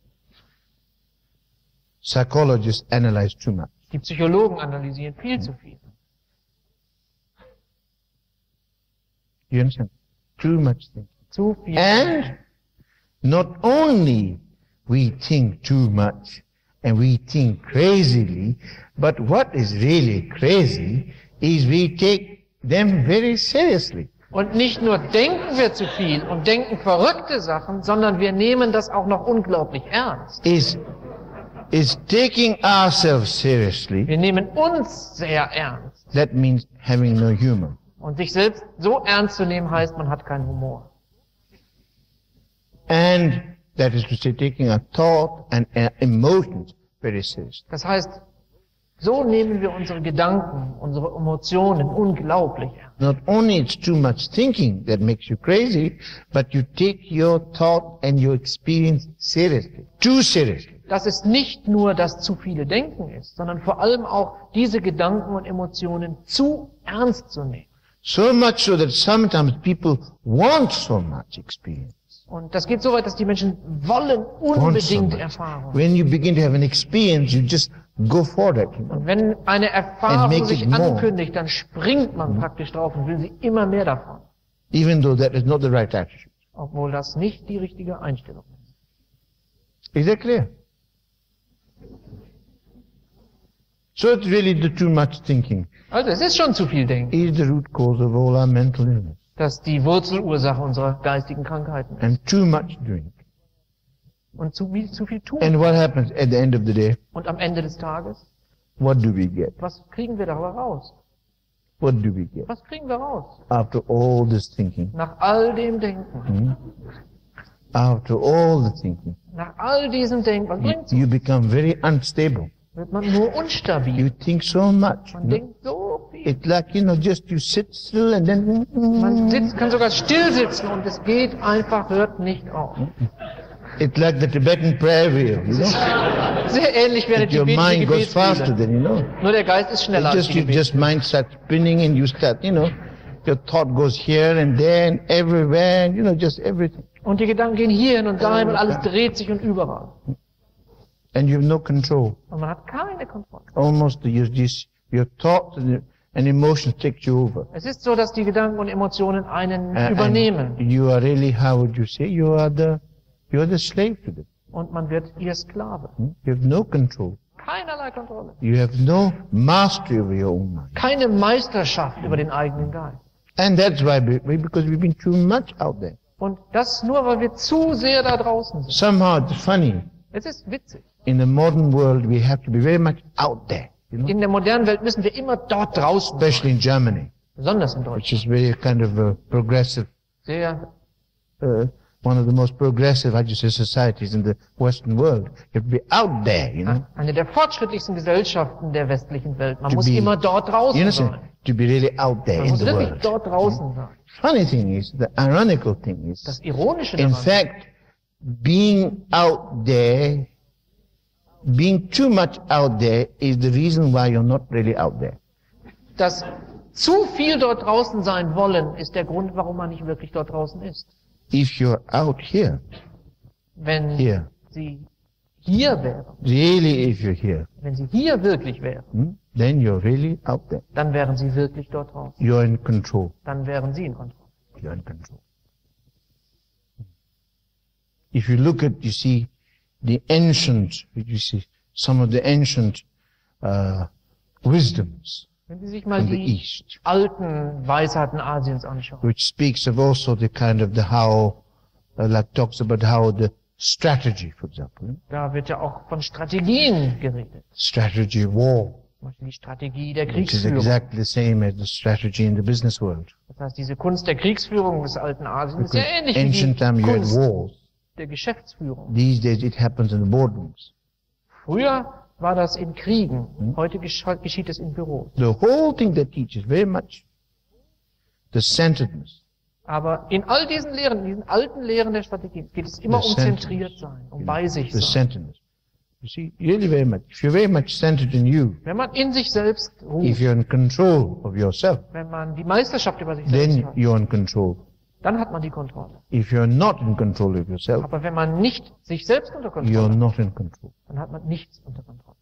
Psychologists analyze too much. Die Psychologen analysieren viel zu viel. You understand? Too much thinking. Zu viel. And not only we think too much and we think crazily, but what is really crazy is we take them very seriously. Und nicht nur denken wir zu viel und denken verrückte Sachen, sondern wir nehmen das auch noch unglaublich ernst. Is taking ourselves seriously. Wir nehmen uns sehr ernst. That means having no humor. Und sich selbst so ernst zu nehmen, heißt, man hat keinen Humor. And that is to say, taking our thought and our emotions very seriously. Das heißt, so nehmen wir unsere Gedanken, unsere Emotionen unglaublich ernst. Not only it's too much thinking that makes you crazy, but you take your thought and your experience seriously. Too seriously. Dass es nicht nur das zu viele Denken ist, sondern vor allem auch diese Gedanken und Emotionen zu ernst zu nehmen. So much so that sometimes people want so much experience. Und das geht so weit, dass die Menschen wollen Want so unbedingt much. Erfahrung. When you begin to have an experience, you just go for it. You know? Und wenn eine And Erfahrung make sich it more. ankündigt, dann springt man praktisch drauf und will sie immer mehr davon. Even though that is not the right attitude. Obwohl das nicht die richtige Einstellung ist. Is that clear? So it's really the too much thinking Also es ist schon zu viel Denken. is the root cause of all our mental illness. Das ist die Wurzelursache unserer geistigen Krankheiten ist. And too much drink. Und zu viel tun. And what happens at the end of the day? Und am Ende des Tages, What do we get? was kriegen wir darüber raus? What do we get? Was kriegen wir raus? After all this thinking. Nach all dem Denken, After all the thinking. nach all diesem Denken, was bringt's? You become very unstable. Wird man nur unstabil. You think so much. Man denkt so viel. It's like, just you sit still and then... Man kann sogar still sitzen und es geht einfach, hört nicht auf. It's like the Tibetan prayer wheel, Sehr ähnlich wie eine Your tibetische mind goes faster Gebetsmühle. than Nur der Geist ist schneller als die Just Gebetsmühle. mind starts spinning and you start, your thought goes here and there and everywhere, and, just everything. Und die Gedanken gehen hierhin und dahin und alles dreht sich und überall. And you have no control. Und man hat keine Kontrolle. Almost your thoughts and emotions take you over. Es ist so, dass die Gedanken und Emotionen einen And übernehmen. you are really, how would you say, you're the slave to them. Und man wird ihr Sklave. You have no control. Keinerlei Kontrolle. You have no mastery over your own mind. Keine Meisterschaft über den eigenen Geist. And that's why, because we've been too much out there. Und das nur, weil wir zu sehr da draußen sind. Somehow it's funny. Es ist witzig. In the modern world, we have to be very much out there. In der modernen Welt müssen wir immer dort draußen sein. Especially in Germany, Besonders in which Deutschland. is very kind of a progressive, Sehr, one of the most progressive, I just say, societies in the Western world. You have to be out there, eine der fortschrittlichsten Gesellschaften der westlichen Welt. Man To muss be- immer dort You draußen understand? sein. To be really out there Man in muss the wirklich world. dort draußen sein. Funny thing is, the ironical thing is, Das Ironische in daran, fact, being out there, being too much out there is the reason why you're not really out there. dass zu viel dort draußen sein wollen, ist der Grund, warum man nicht wirklich dort draußen ist. If you're out here, Wenn here, sie hier wären, really if you're here, wenn sie hier wirklich wären, then you're really out there. dann wären sie wirklich dort draußen. You're in control. Dann wären sie in Kontrolle. You're in control. If you look at, you see, the ancient, you see, some of the ancient wisdoms Wenn Sie sich mal from the die East, alten Weisheiten Asiens anschauen, which speaks of also the kind of the how, like talks about how the strategy, for example, da wird ja auch von Strategien geredet. strategy of war, Zum Beispiel die Strategie der which is Kriegsführung. exactly the same as the strategy in the business world. Das heißt, diese Kunst der Kriegsführung des alten Asiens ist sehr Because ähnlich wie ancient time die you had Kunst wars. der Geschäftsführung. These days it happens in the boardrooms. Früher war das in Kriegen, heute geschieht es in Büros. The whole thing that teaches very much the centeredness, Aber in all diesen Lehren, in diesen alten Lehren der Strategie, geht es immer The um centeredness. zentriert sein, um bei sich the sein. centeredness. You see, really very much. If you're very much centered in you, Wenn man in sich selbst if ruht, you're in control of yourself, wenn man die Meisterschaft über sich selbst then hat, you're in control. dann hat man die Kontrolle. If you're not in control of yourself, Aber wenn man nicht sich selbst unter Kontrolle you're hat, not in control. dann hat man nichts unter Kontrolle.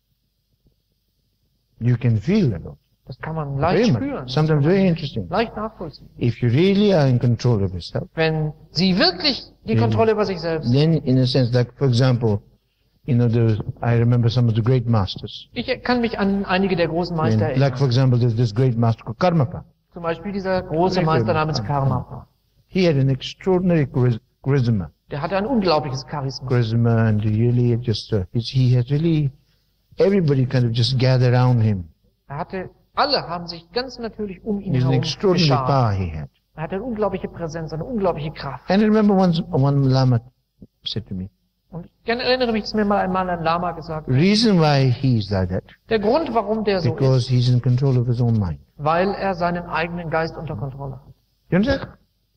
You can feel that also. Das kann man Very leicht much. spüren, Sometimes very interesting. leicht nachvollziehen. If you really are in control of yourself, Wenn sie wirklich die Kontrolle über sich selbst, then in a sense, like for example, I remember some of the great masters. ich kann mich an einige der großen And Meister like for erinnern. example, there's this great master called Karmapa. Zum Beispiel dieser große Meister namens Karmapa. He had an extraordinary charisma. Der hatte ein unglaubliches Charisma. Charisma, and really just, he has really, everybody kind of just gathered around him. Alle haben sich ganz natürlich um ihn There's an herum extraordinary geschart. power he had. Er hatte eine unglaubliche Präsenz, eine unglaubliche Kraft. And I remember once one Lama said to me, Und ich erinnere mich, dass mir mal einmal ein Lama gesagt hat, reason why he's like that, der Grund, warum der so ist, because he's in control of his own mind. weil er seinen eigenen Geist unter Kontrolle hat. You understand?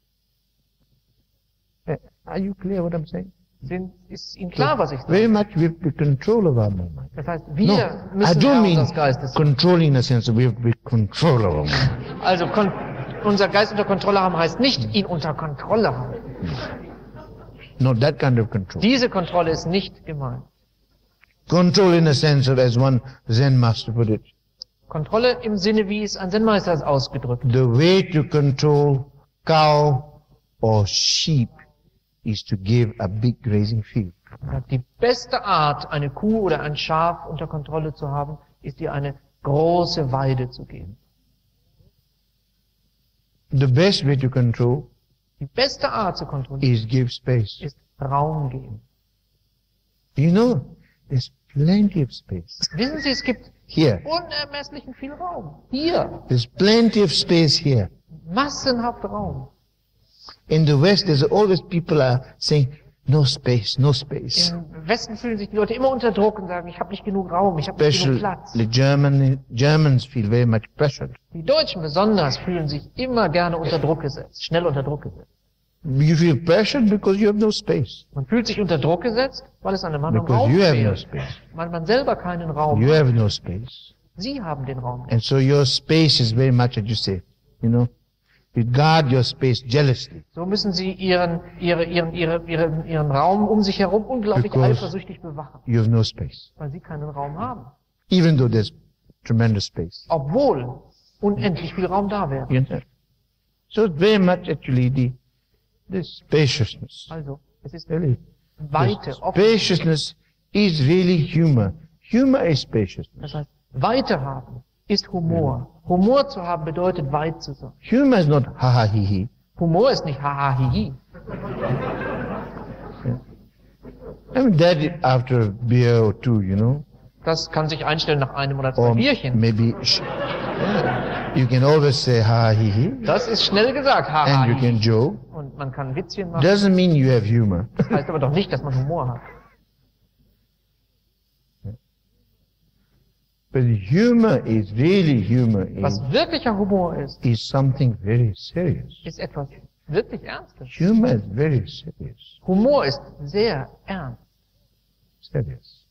Are you clear what I'm saying? Ist Ihnen klar, was ich Very sage? much we have to be control of our mind. Das heißt, No, wir I müssen don't Herr mean unseres Geistes sein. controlling in the sense that we have to be control of our mind. Also unser Geist unter Kontrolle haben heißt nicht ihn unter Kontrolle haben. Not that kind of control. Diese Kontrolle ist nicht gemeint. Control in the sense of, as one Zen master put it, Kontrolle im Sinne, wie es ein Zen-Meister es ausgedrückt hat. the way to control cow or sheep is to give a big grazing field. Die beste Art, eine Kuh oder ein Schaf unter Kontrolle zu haben, ist ihr eine große Weide zu geben. The best way to control Die beste Art zu kontrollieren is give space. ist Raum geben. You know, there's plenty of space. Wissen Sie, es gibt Here. unermesslichen viel Raum. Hier. There's plenty of space here. Massenhaft Raum. In the West, there's always people are saying, no space, no space. Im Westen fühlen sich die Leute immer unter Druck und sagen, ich habe nicht genug Raum, ich habe nicht genug Platz. Especially Germans feel very much pressured. Die Deutschen besonders fühlen sich immer gerne unter Druck gesetzt, schnell unter Druck gesetzt. You feel pressured because you have no space. Man fühlt sich unter Druck gesetzt, weil es einem anderen Because Raum you have no fehlt. space. Weil man selber keinen Raum You hat. have no space. Sie haben den Raum. And so your space is very much, as you say, you know, you guard your space jealously. So müssen Sie Ihren Raum um sich herum unglaublich Because eifersüchtig bewachen, You have no space. weil Sie keinen Raum haben. Even though there's tremendous space. Obwohl unendlich viel Raum da wäre. You understand? So it's very much actually the spaciousness. Also, es ist Really. Weite, The offen. spaciousness is really humor. Humor is spaciousness. Das heißt, Weite haben ist Humor. Humor zu haben bedeutet weit zu sein. Humor is not ha ha he he. Humor ist nicht haha hihi. I mean that after a beer or two, you know. Das kann sich einstellen nach einem oder zwei Or Bierchen. maybe yeah. You can always say ha ha he he. Das ist schnell gesagt, haha And you hihi. can joke. Und man kann Witzchen machen. Doesn't mean you have humor. Heißt aber doch nicht, dass man Humor hat. But humor is really humor Was wirklicher Humor is something very serious. ist etwas wirklich Ernstes. Humor is very serious. Humor ist sehr ernst. Serious.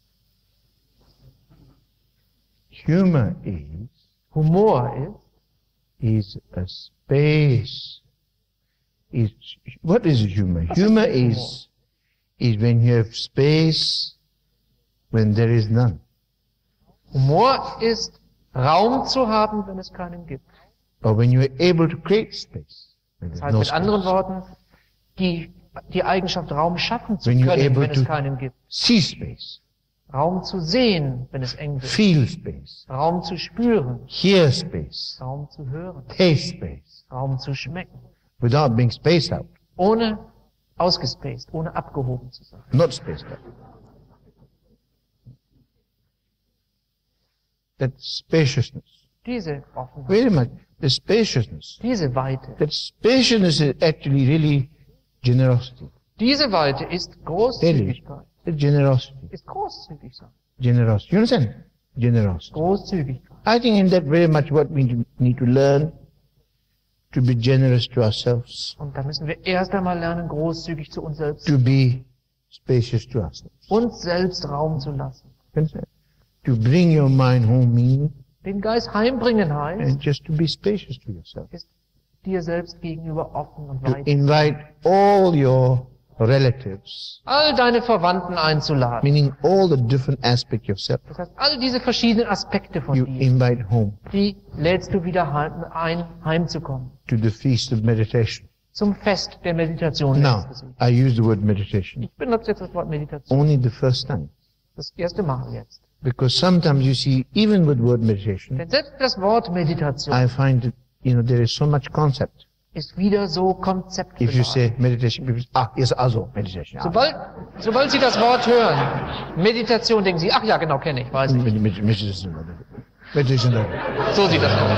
Humor Humor is a space. What is humor? Humor is when you have space when there is none. Humor ist Raum zu haben, wenn es keinen gibt. Or when you are able to create space. When Das there's heißt no mit anderen space. Worten, die Eigenschaft Raum schaffen zu When you're können, able wenn es to keinen gibt. see space, Raum zu sehen, wenn es eng wird. feel space, Raum zu spüren. hear space, Raum zu hören. taste space, Raum zu schmecken. without being spaced out, Ohne ausgespaced, ohne abgehoben zu sein. not spaced out. That spaciousness, Diese Offenheit, very much, the spaciousness. diese Weite, That spaciousness is actually really generosity. diese Weite ist Großzügigkeit. The generosity. Ist großzügig sein. Generosity. You understand? Generosity. Großzügigkeit. I think in that very much what we need to learn to be generous to ourselves, Und da müssen wir erst einmal lernen, großzügig zu uns selbst, to be spacious to ourselves. uns selbst Raum zu lassen. You understand? To bring your mind home meaning Den Geist heimbringen heißt, and just to be spacious to yourself. ist dir selbst gegenüber offen und To weit. invite all your relatives, All deine Verwandten einzuladen. meaning all the different aspects of yourself, Das heißt, all diese verschiedenen Aspekte von you dir, invite home die lädst du wieder ein, heimzukommen. to the feast of meditation. Zum Fest der Meditation. Now, lädst du sie. I use the word meditation Ich benutze jetzt das Wort Meditation. only the first time. Das erste Mal jetzt. Because sometimes you see, even with word meditation, Denn selbst das Wort Meditation I find that, there is so much concept. ist wieder so If you konzeptbedacht. say meditation, people say, yes, also meditation. Sobald Sie das Wort hören, Meditation, denken Sie, ach ja, genau, kenne ich, weiß ich. Meditation. Meditation. So sieht das aus.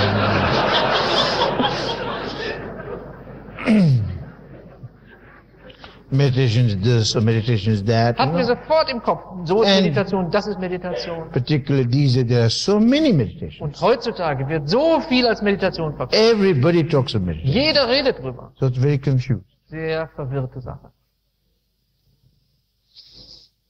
Meditation is this or meditation is that. Hatten wir sofort im Kopf. So ist And- Meditation, das ist Meditation. Particularly these days, there are so many meditations. Und heutzutage wird so viel als Meditation verkauft. Everybody talks of meditation. Jeder redet drüber. So it's very confused. Sehr verwirrte Sache.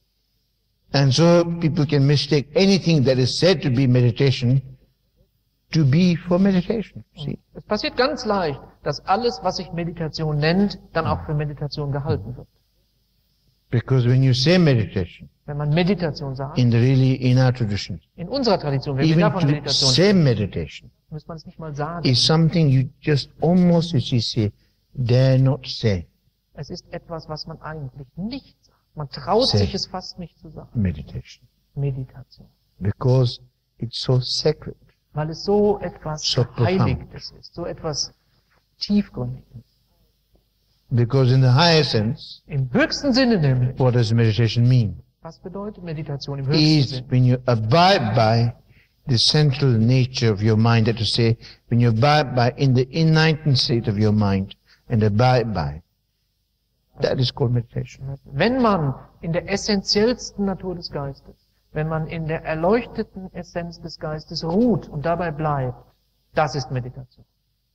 And so people can mistake anything that is said to be meditation to be for meditation. See? Es passiert ganz leicht, dass alles, was sich Meditation nennt, dann auch für Meditation gehalten wird. Because when you say meditation, Wenn man Meditation sagt, in our tradition, in unserer Tradition, wenn wir even davon to Meditation say sprechen, meditation muss man es nicht mal sagen. is something you just almost, you see, say, dare not say. Es ist etwas, was man eigentlich nicht sagt. Man traut Say. sich es fast nicht zu sagen. Meditation. Meditation. Because it's so sacred. Weil es so etwas So Heiligtes ist, so etwas Tiefgründiges. Because in the higher sense, Im höchsten Sinne nämlich. what does meditation mean? Was bedeutet Meditation im höchsten Is Sinne? when you abide by the central nature of your mind, that is to say, when you abide by in the enlightened state of your mind and abide by, that is called meditation. Wenn man in der essentiellsten Natur des Geistes, wenn man in der erleuchteten Essenz des Geistes ruht und dabei bleibt, das ist Meditation.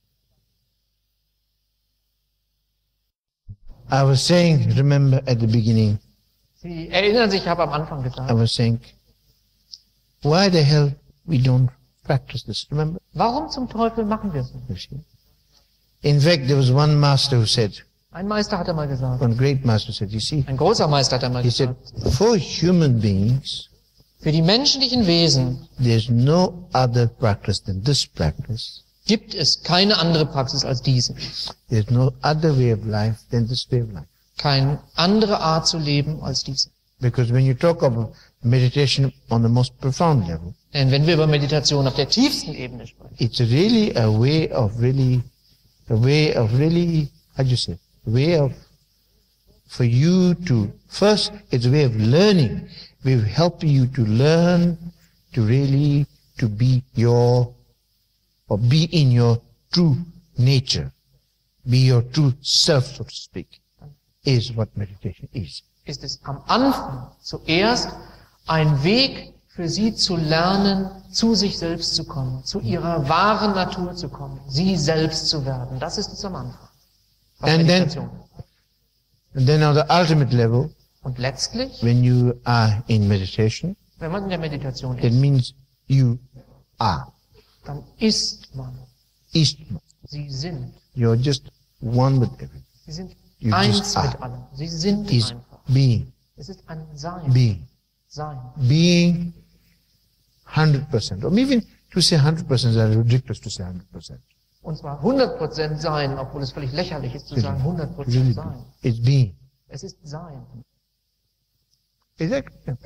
I was saying, remember at the beginning, Sie erinnern sich, ich habe am Anfang I gesagt, was saying, why the hell we don't practice this? Remember? warum zum Teufel machen wir es nicht? You see? In fact, there was one master who said, Ein Meister hat einmal gesagt, one great master said, you see, ein großer Meister hat einmal he said, gesagt, for human beings, für die menschlichen Wesen there's no other practice than this practice. gibt es keine andere Praxis als diese. There's no other way of life than this way of life. Keine andere Art zu leben als diese. Because when you talk of meditation on the most profound level, Denn wenn wir über Meditation auf der tiefsten Ebene sprechen, it's really a way of really, how do you say, a way of, for you to, first, it's a way of learning. We'll help you to learn to really, to be your, or be in your true nature. Be your true self, so to speak, is what meditation is. ist es am Anfang zuerst ein Weg für sie zu lernen, zu sich selbst zu kommen, zu ihrer wahren Natur zu kommen, sie selbst zu werden. Das ist es am Anfang. Was And then- Meditation ist. And then on the ultimate level, Und letztlich, when you are in meditation, wenn man in der Meditation that ist, means you are. dann ist man. Istma. Sie sind. You're just one with everything. Sie sind You eins just are. mit allem. Sie sind Is einfach. being. Es ist ein Sein. Being. Sein. Being 100%. Or even to say 100% is ridiculous to say 100%. Und zwar 100% Sein, obwohl es völlig lächerlich ist zu sagen 100% Really, Sein. it's being. Es ist Sein. Exactly. Yeah.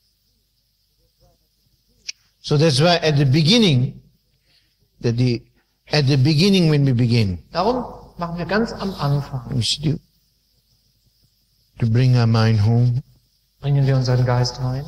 So that's why at the beginning, at the beginning when we begin, Darum machen wir ganz am Anfang, we should do to bring our mind home, bringen wir unseren Geist rein,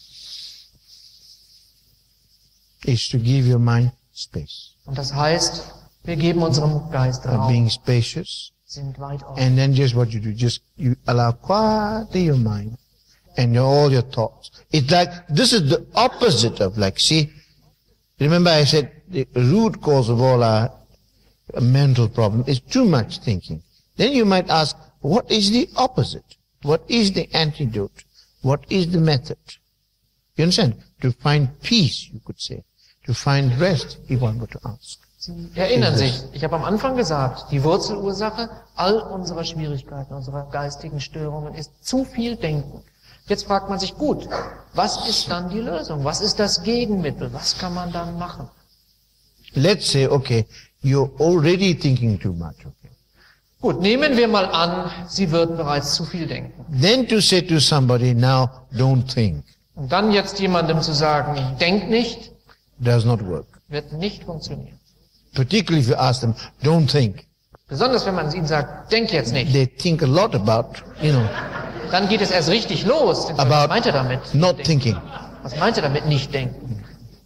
is to give your mind space. und das heißt, wir geben unserem Geist Raum, Being spacious, sind weit offen. and then just what you do, just you allow quietly your mind and all your thoughts. It's like, this is the opposite of like, see, remember I said the root cause of all our mental problem is too much thinking. Then you might ask, what is the opposite? What is the antidote? What is the method? You understand? To find peace, you could say. To find rest, if one were to ask. Sie erinnern sich, ich habe am Anfang gesagt, die Wurzelursache all unserer Schwierigkeiten, unserer geistigen Störungen ist zu viel Denken. Jetzt fragt man sich, gut, was ist dann die Lösung? Was ist das Gegenmittel? Was kann man dann machen? Let's say, okay, you're already thinking too much, okay. Gut, nehmen wir mal an, Sie würden bereits zu viel denken. Then to say to somebody, now don't think, Und dann jetzt jemandem zu sagen, denk nicht, does not work. wird nicht funktionieren. Particularly if you ask them, don't think. Besonders wenn man ihnen sagt, denk jetzt nicht. They think a lot about, Dann geht es erst richtig los. Was about meint er damit? not thinking. Was meint er damit, nicht denken?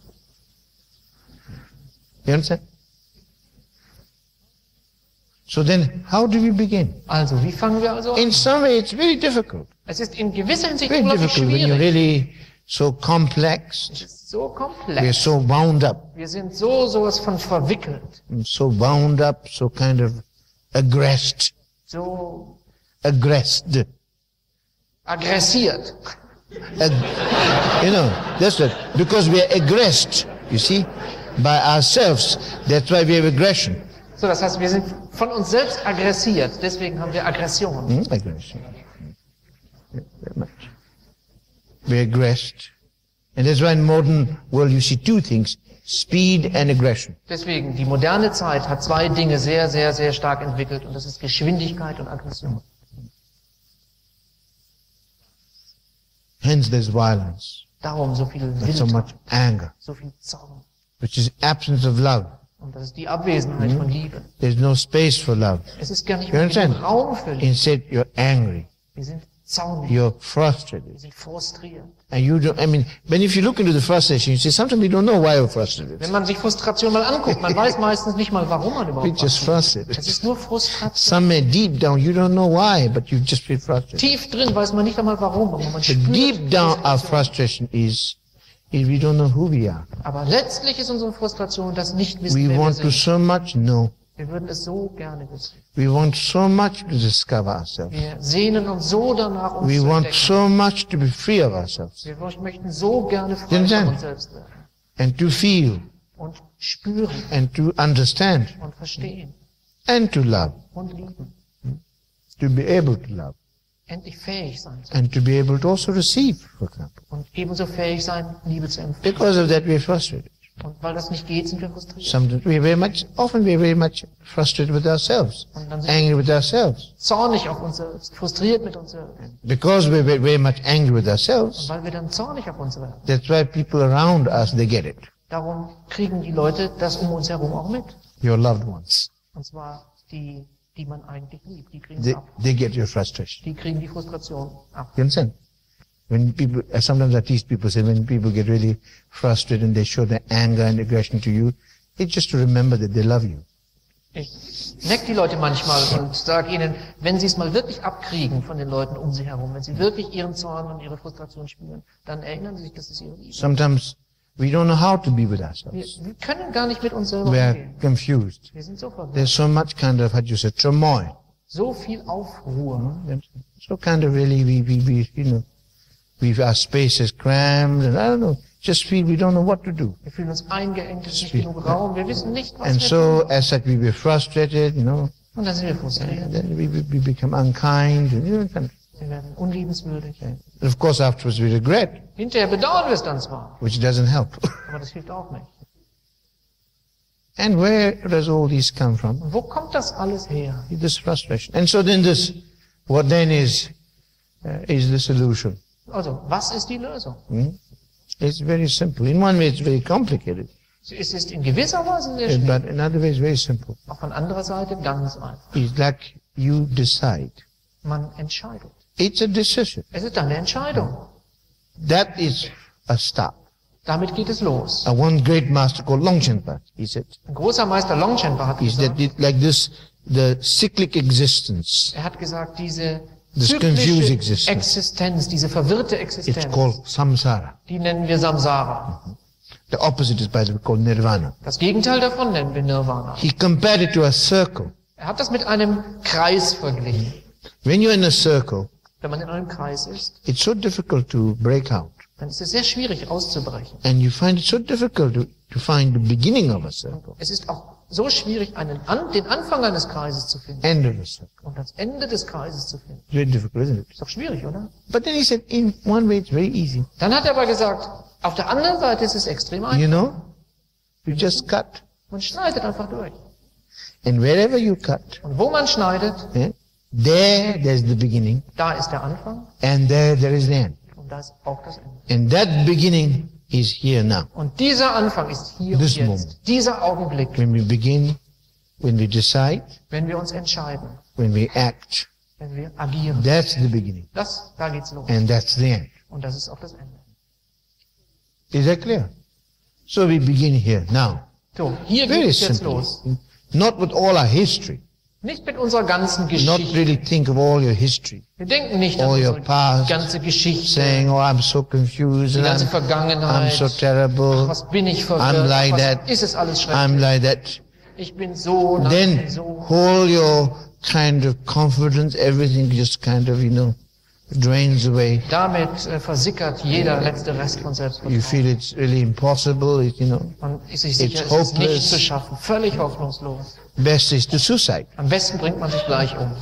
You understand? So then, how do we begin? Also, wie fangen wir also an? In some way, it's very difficult. Es ist in gewisser Hinsicht Very unglaublich difficult when you're schwierig. really so complex. Es ist so We're komplex. so wound up. Wir sind sowas von verwickelt, So wound up, so kind of aggressed. so Aggressed. aggressiert. That's it. Because we are aggressed, you see. by ourselves. That's why we have aggression. So, das heißt, wir sind von uns selbst aggressiert, deswegen haben wir Aggression. Aggression. Yeah, very much. We're aggressed. And that's why in modern world you see two things, speed and aggression. Deswegen, die moderne Zeit hat zwei Dinge sehr, sehr, sehr stark entwickelt, und das ist Geschwindigkeit und Aggression. Hence there's violence, Darum so viel and so Wut, much anger, so viel Zorn. which is absence of love. Und das ist die Abwesenheit von Liebe. There's no space for love. Es ist gar nicht You mehr understand? genug Raum für Liebe. Instead, you're angry, Wir sind zornig, you're wir frustrated. sind frustriert. And you don't, I mean, when if you look into the frustration, you see sometimes we don't know why we're frustrated. Wenn man sich Frustration mal anguckt, man weiß meistens nicht mal, warum man We're überhaupt just frustriert. frustrated. Es ist nur Frustration. Somewhere deep down, you don't know why, but you just feel frustrated. Tief drin weiß man nicht einmal warum, aber man But spürt deep down, diese our Emotion. frustration is we don't know who we are. Aber letztlich ist unsere Frustration das Nicht-Wissen, We wer wir want to sind. so much know. Wir würden es so gerne wissen. We want so much to discover ourselves. Wir sehnen uns so danach, uns We zu want entdecken. so much to be free of ourselves Wir möchten so gerne frei Understand? von uns selbst werden. and to feel Und spüren and to understand und verstehen and to love, und lieben. to be able to love Endlich fähig sein. and to be able to also receive, for example. Und ebenso fähig sein, Liebe zu empfangen. Because of that, we're frustrated. Und weil das nicht geht, sind wir frustriert. Sometimes often we're very much frustrated with ourselves, Und dann sind angry with ourselves. wir zornig auf uns selbst, frustriert mit uns selbst. Because we're very much angry with Und ourselves, weil wir dann zornig auf uns werden. that's why people around us, they get it. Darum kriegen die Leute das um uns herum auch mit. Your loved ones. Und zwar die man eigentlich liebt. Die kriegen es They, ab. they get your frustration. Die kriegen die Frustration ab. You understand? When people, sometimes I teach people, say when people get really frustrated and they show their anger and aggression to you, it's just to remember that they love you. Ich neck die Leute manchmal und sage ihnen, wenn sie es mal wirklich abkriegen von den Leuten um sie herum, wenn sie wirklich ihren Zorn und ihre Frustration spüren, dann erinnern sie sich, dass es ihre Liebe ist. Sometimes we don't know how to be with Wir ourselves. können gar nicht mit uns selber We are umgehen. confused. Wir sind so verwirrt. There's so much kind of, how do you say, turmoil. So viel Aufruhr. So kind of really, we you know, our space is crammed and I don't know, just feel we don't know what to do. Wir fühlen uns eingeengt, es ist nicht genug Raum, wir wissen nicht, was And wir so, tun. as such, we were frustrated, you know, Und dann sind wir frustriert. then we become unkind, and, you know, kind Wir werden unliebenswürdig. of. Of course, afterwards we regret, Hinterher bedauern wir es dann zwar, which doesn't help. aber das hilft auch nicht. And where does all this come from? Und wo kommt das alles her? This frustration. And so then what then is the solution? Also, was ist die Lösung? It's very simple. In one way, it's very complicated, Es ist in gewisser Weise sehr but schwierig. in another way, it's very simple. Auch von anderer Seite ganz einfach. It's like you decide. Man entscheidet. It's a decision. Es ist eine Entscheidung. That is a start. Damit geht es los. One great master called Longchenpa, he said, Ein großer Meister Longchenpa hat is that gesagt, like this, the cyclic existence, er hat gesagt, diese This confused zyklische existence. Existenz, diese verwirrte it's Existenz, called samsara. die nennen wir Samsara. The opposite is by the way called nirvana. Das Gegenteil davon nennen wir Nirvana. He compared it to a circle. Er hat das mit einem Kreis verglichen. When you're in a circle, Wenn man in einem Kreis ist, it's so difficult to break out. dann ist es sehr schwierig auszubrechen. And you find it so difficult to find the beginning of a circle, Es ist auch so schwierig, den Anfang eines Kreises zu finden end of a circle. und das Ende des Kreises zu finden. Very difficult, isn't it? Ist doch schwierig, oder? But then he said, in one way, it's very easy. Dann hat er aber gesagt, auf der anderen Seite ist es extrem einfach. You know, you just cut. Man schneidet einfach durch. And wherever you cut, Und wo man schneidet, there's the beginning, da ist der Anfang and there is the end. und da ist auch das Ende. And that beginning is here now. Und dieser Anfang ist hier This und jetzt. moment. Dieser Augenblick, When we begin, when we decide, wenn wir uns entscheiden, when we act, wenn wir agieren. that's the beginning, Da geht's los. and that's the end. Und das ist auch das Ende. Is that clear? So we begin here now. So, hier Very geht es jetzt simple. los. Not with all our history. Nicht mit unserer ganzen Not Geschichte. really think of all your history. Wir denken nicht an All your unsere past, ganze Geschichte, saying, oh, I'm so confused die and ganze I'm Vergangenheit. so terrible. Was bin ich I'm verwirrt? like Was that. ist es alles I'm schrecklich? like that. Ich bin so, nein, ich Then bin so. hold your kind of confidence, everything just kind of, drains away. Damit versickert jeder letzte Rest von You Selbstvertrauen. feel it's really impossible, Man ist sich sicher, It's es ist nicht hopeless. zu schaffen, völlig hoffnungslos. Best is to suicide. Am besten bringt man sich gleich um.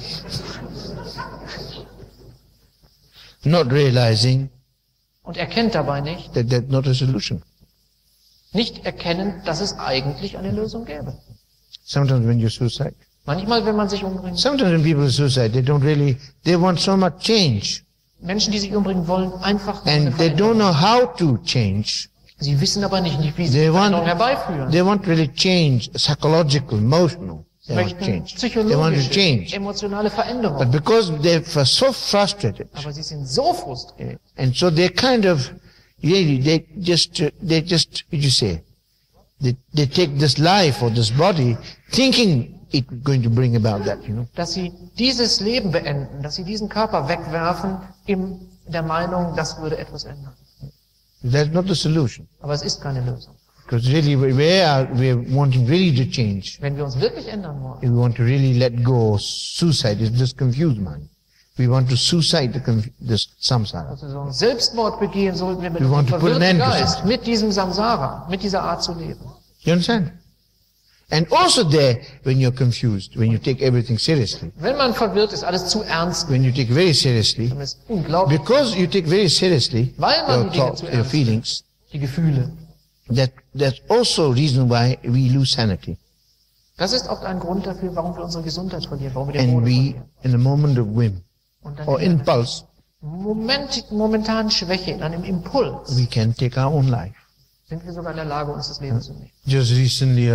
Not realizing Und erkennt dabei nicht, that that's not a solution. nicht erkennen, dass es eigentlich eine Lösung gäbe. Sometimes when you suicide, Manchmal, wenn man sich umbringt, sometimes when people suicide, they want so much change. Menschen, die sich umbringen wollen, einfach nur eine And they don't Veränderung. know how to change. Sie wissen aber nicht, wie sie They die Veränderung want, herbeiführen. they want really change, psychological, emotional. Sie They want möchten change. They want to psychologische, change. emotionale Veränderung. But because they're so frustrated, Aber sie sind so frustriert. and so they kind of, really, they just, what you say, they take this life or this body thinking it's going to bring about that, Dass sie dieses Leben beenden, dass sie diesen Körper wegwerfen, in der Meinung, das würde etwas ändern. That's not the solution. Aber es ist keine Lösung. Because really, we're wanting really to change. Wenn wir uns wirklich ändern wollen, We want to really let go. Suicide is this confused mind. We want to suicide this samsara. also so einen Selbstmord begehen sollten wir mit We unserem want to put an verwirrten end to Geist, mit diesem Samsara, mit dieser Art zu leben. You understand? And also there, when you're confused, when you take everything seriously, Wenn man verwirrt ist, alles zu ernst, when you take very seriously, dann ist unglaublich, because you take very seriously Weil man your die Dinge thoughts, zu your ernst feelings, die Gefühle. that's also a reason why we lose sanity. Das ist oft ein Grund dafür, warum wir unsere Gesundheit verlieren, warum wir den And Boden we, verlieren. in a moment of whim Und dann or in einer impulse, momentanen Schwäche, in einem Impuls, we can take our own life. sind wir sogar in der Lage, uns das Leben zu nehmen. Just recently,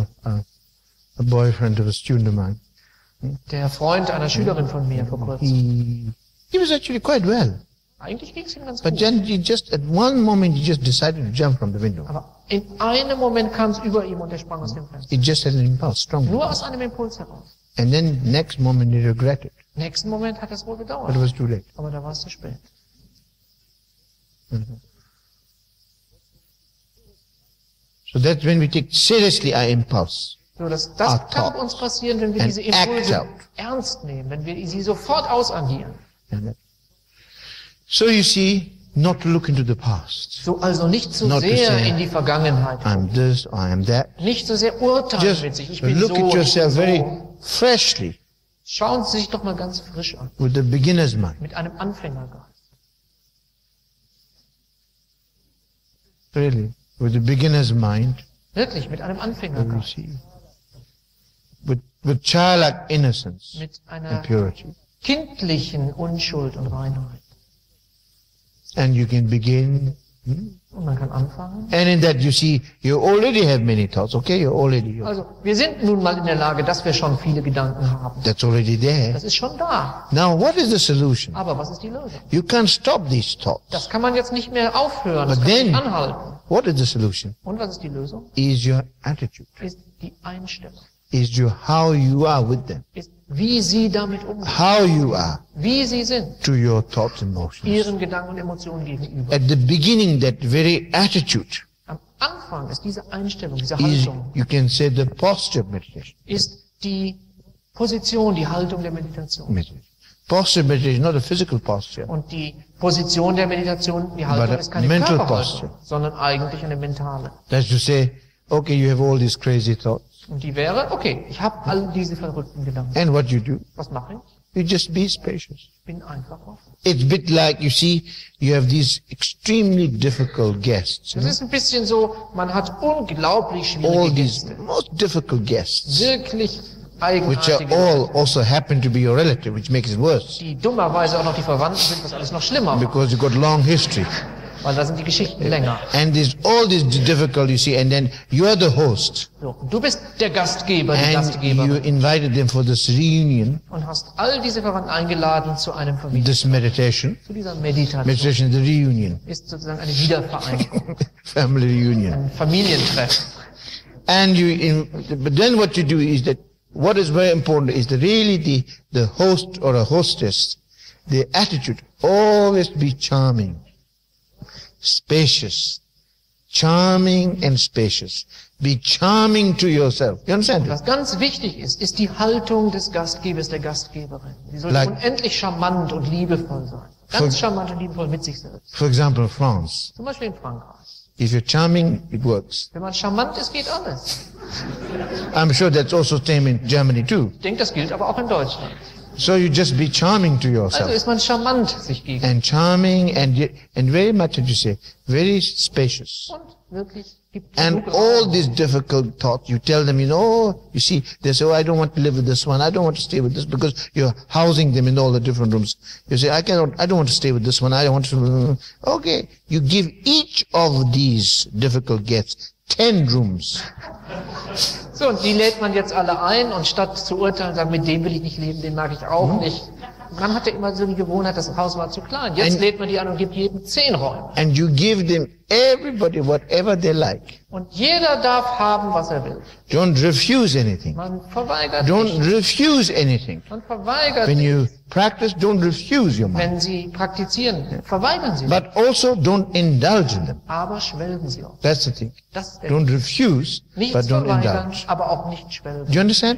a boyfriend of a student of mine, Der Freund einer Schülerin von mir vor kurzem, he was actually quite well. eigentlich ging es ihm ganz But gut. then at one moment, he just decided to jump from the window. Aber in einem Moment kam es über ihm und er sprang aus dem Fenster. He just had an impulse, strong Nur impulse. aus einem Impuls heraus. And then next moment, he regretted. Nächsten Moment hat er es wohl But it bedauert. was too late. Aber da war es zu spät. So that's when we take seriously our impulse. So, das Our kann thoughts. uns passieren, wenn wir And diese act Impulse out. ernst nehmen, wenn wir sie sofort ausagieren. So you see, not to look into the past. So, also nicht zu Not to sehr say, in die Vergangenheit. I'm this or I'm that. Nicht so sehr urteilen Just mit sich. Ich bin look so, at yourself ich bin very so. freshly Schauen Sie sich doch mal ganz frisch an. with the beginner's mind. Mit einem Anfängergeist. Really. With the beginner's mind. Wirklich, mit einem You Anfängergeist. see. With childlike innocence Mit einer and purity. kindlichen Unschuld und Reinheit. And you can begin. Und man kann anfangen. And in that you see, you already have many thoughts, okay? Also, wir sind nun mal in der Lage, dass wir schon viele Gedanken haben. That's already there. Das ist schon da. Now what is the solution? Aber was ist die Lösung? You can't stop these thoughts. Das kann man jetzt nicht mehr aufhören. Das But kann man then- nicht anhalten. What is the solution? Und was ist die Lösung? Is your attitude. Ist die Einstellung. Is how you are with them. Ist, wie Sie damit umgehen. How you are Wie Sie sind. to your thoughts and emotions. Ihren Gedanken und Emotionen gegenüber. At the beginning, that very attitude Am Anfang ist diese Einstellung, diese is, Haltung, you can say, the posture of meditation. ist die Position, die Haltung der Meditation. Posture meditation is not a physical posture, Und die Position der Meditation, die Haltung But a ist keine mental Körperhaltung, posture. sondern eigentlich eine mentale. that's to say, okay, you have all these crazy thoughts, Und die wäre, okay, ich habe all diese verrückten Gedanken. and what you do, Was mache ich? you just be spacious. Ich bin einfach offen. It's a bit like, you see, you have these extremely difficult guests. Das ist ein bisschen so, man hat unglaublich All schwierige these Gäste. most difficult guests, Wirklich which are eigenartige all Gäste, also happen to be your relative, which makes it worse, die dummerweise auch noch die Verwandten sind, was alles noch schlimmer macht. because you've got long history. Weil da sind die Geschichten länger. And there's all this difficult, you see, and then you're the host, So, du bist der Gastgeber, die and you Gastgeberin. invited them for this reunion, Und hast all diese Verwandten eingeladen zu einem Familien, this meditation. zu dieser Meditation. Meditation is the reunion, Ist sozusagen eine Wiedervereinigung, family reunion. ein Familientreffen. And but then what you do is that, what is very important is that really the host or a hostess, the attitude, always be charming, spacious, charming and spacious. Be charming to yourself. You understand? Was ganz wichtig ist die Haltung des Gastgebers, der Gastgeberin. Sie sollte Like- unendlich charmant und liebevoll sein. Ganz charmant und liebevoll mit sich selbst. For example, France. Zum Beispiel in Frankreich. If you're charming, it works. Wenn man charmant ist, geht alles. I'm sure that's also same in Germany too. Ich denke, das gilt aber auch in Deutschland. So you just be charming to Also yourself. ist man charmant sich gegenüber. And charming and very much, what you say, very spacious. Und wirklich gibt And genug all Raum. these difficult thoughts, you tell them, you see, they say, oh, I don't want to live with this one, I don't want to stay with this, because you're housing them in all the different rooms. You say, I don't want to stay with this one, I don't want to, okay. You give each of these difficult guests 10 rooms. So, und die lädt man jetzt alle ein und statt zu urteilen, sagen, mit dem will ich nicht leben, den mag ich auch nicht. Man hatte immer so die Gewohnheit, das Haus war zu klein. Jetzt lädt man die an und gibt jedem 10 Räume. And you give them, everybody, whatever they like. Und jeder darf haben, was er will. Don't refuse anything. Man verweigert Don't nicht. refuse anything. Man verweigert When nicht. you practice, don't refuse your mind. Wenn sie praktizieren, verweigern sie nicht. But also don't indulge in them. Aber schwelgen sie auch. That's the thing. Das ist der Don't refuse, Nichts but don't verweigern, indulge. aber auch nicht schwelgen. Do you understand?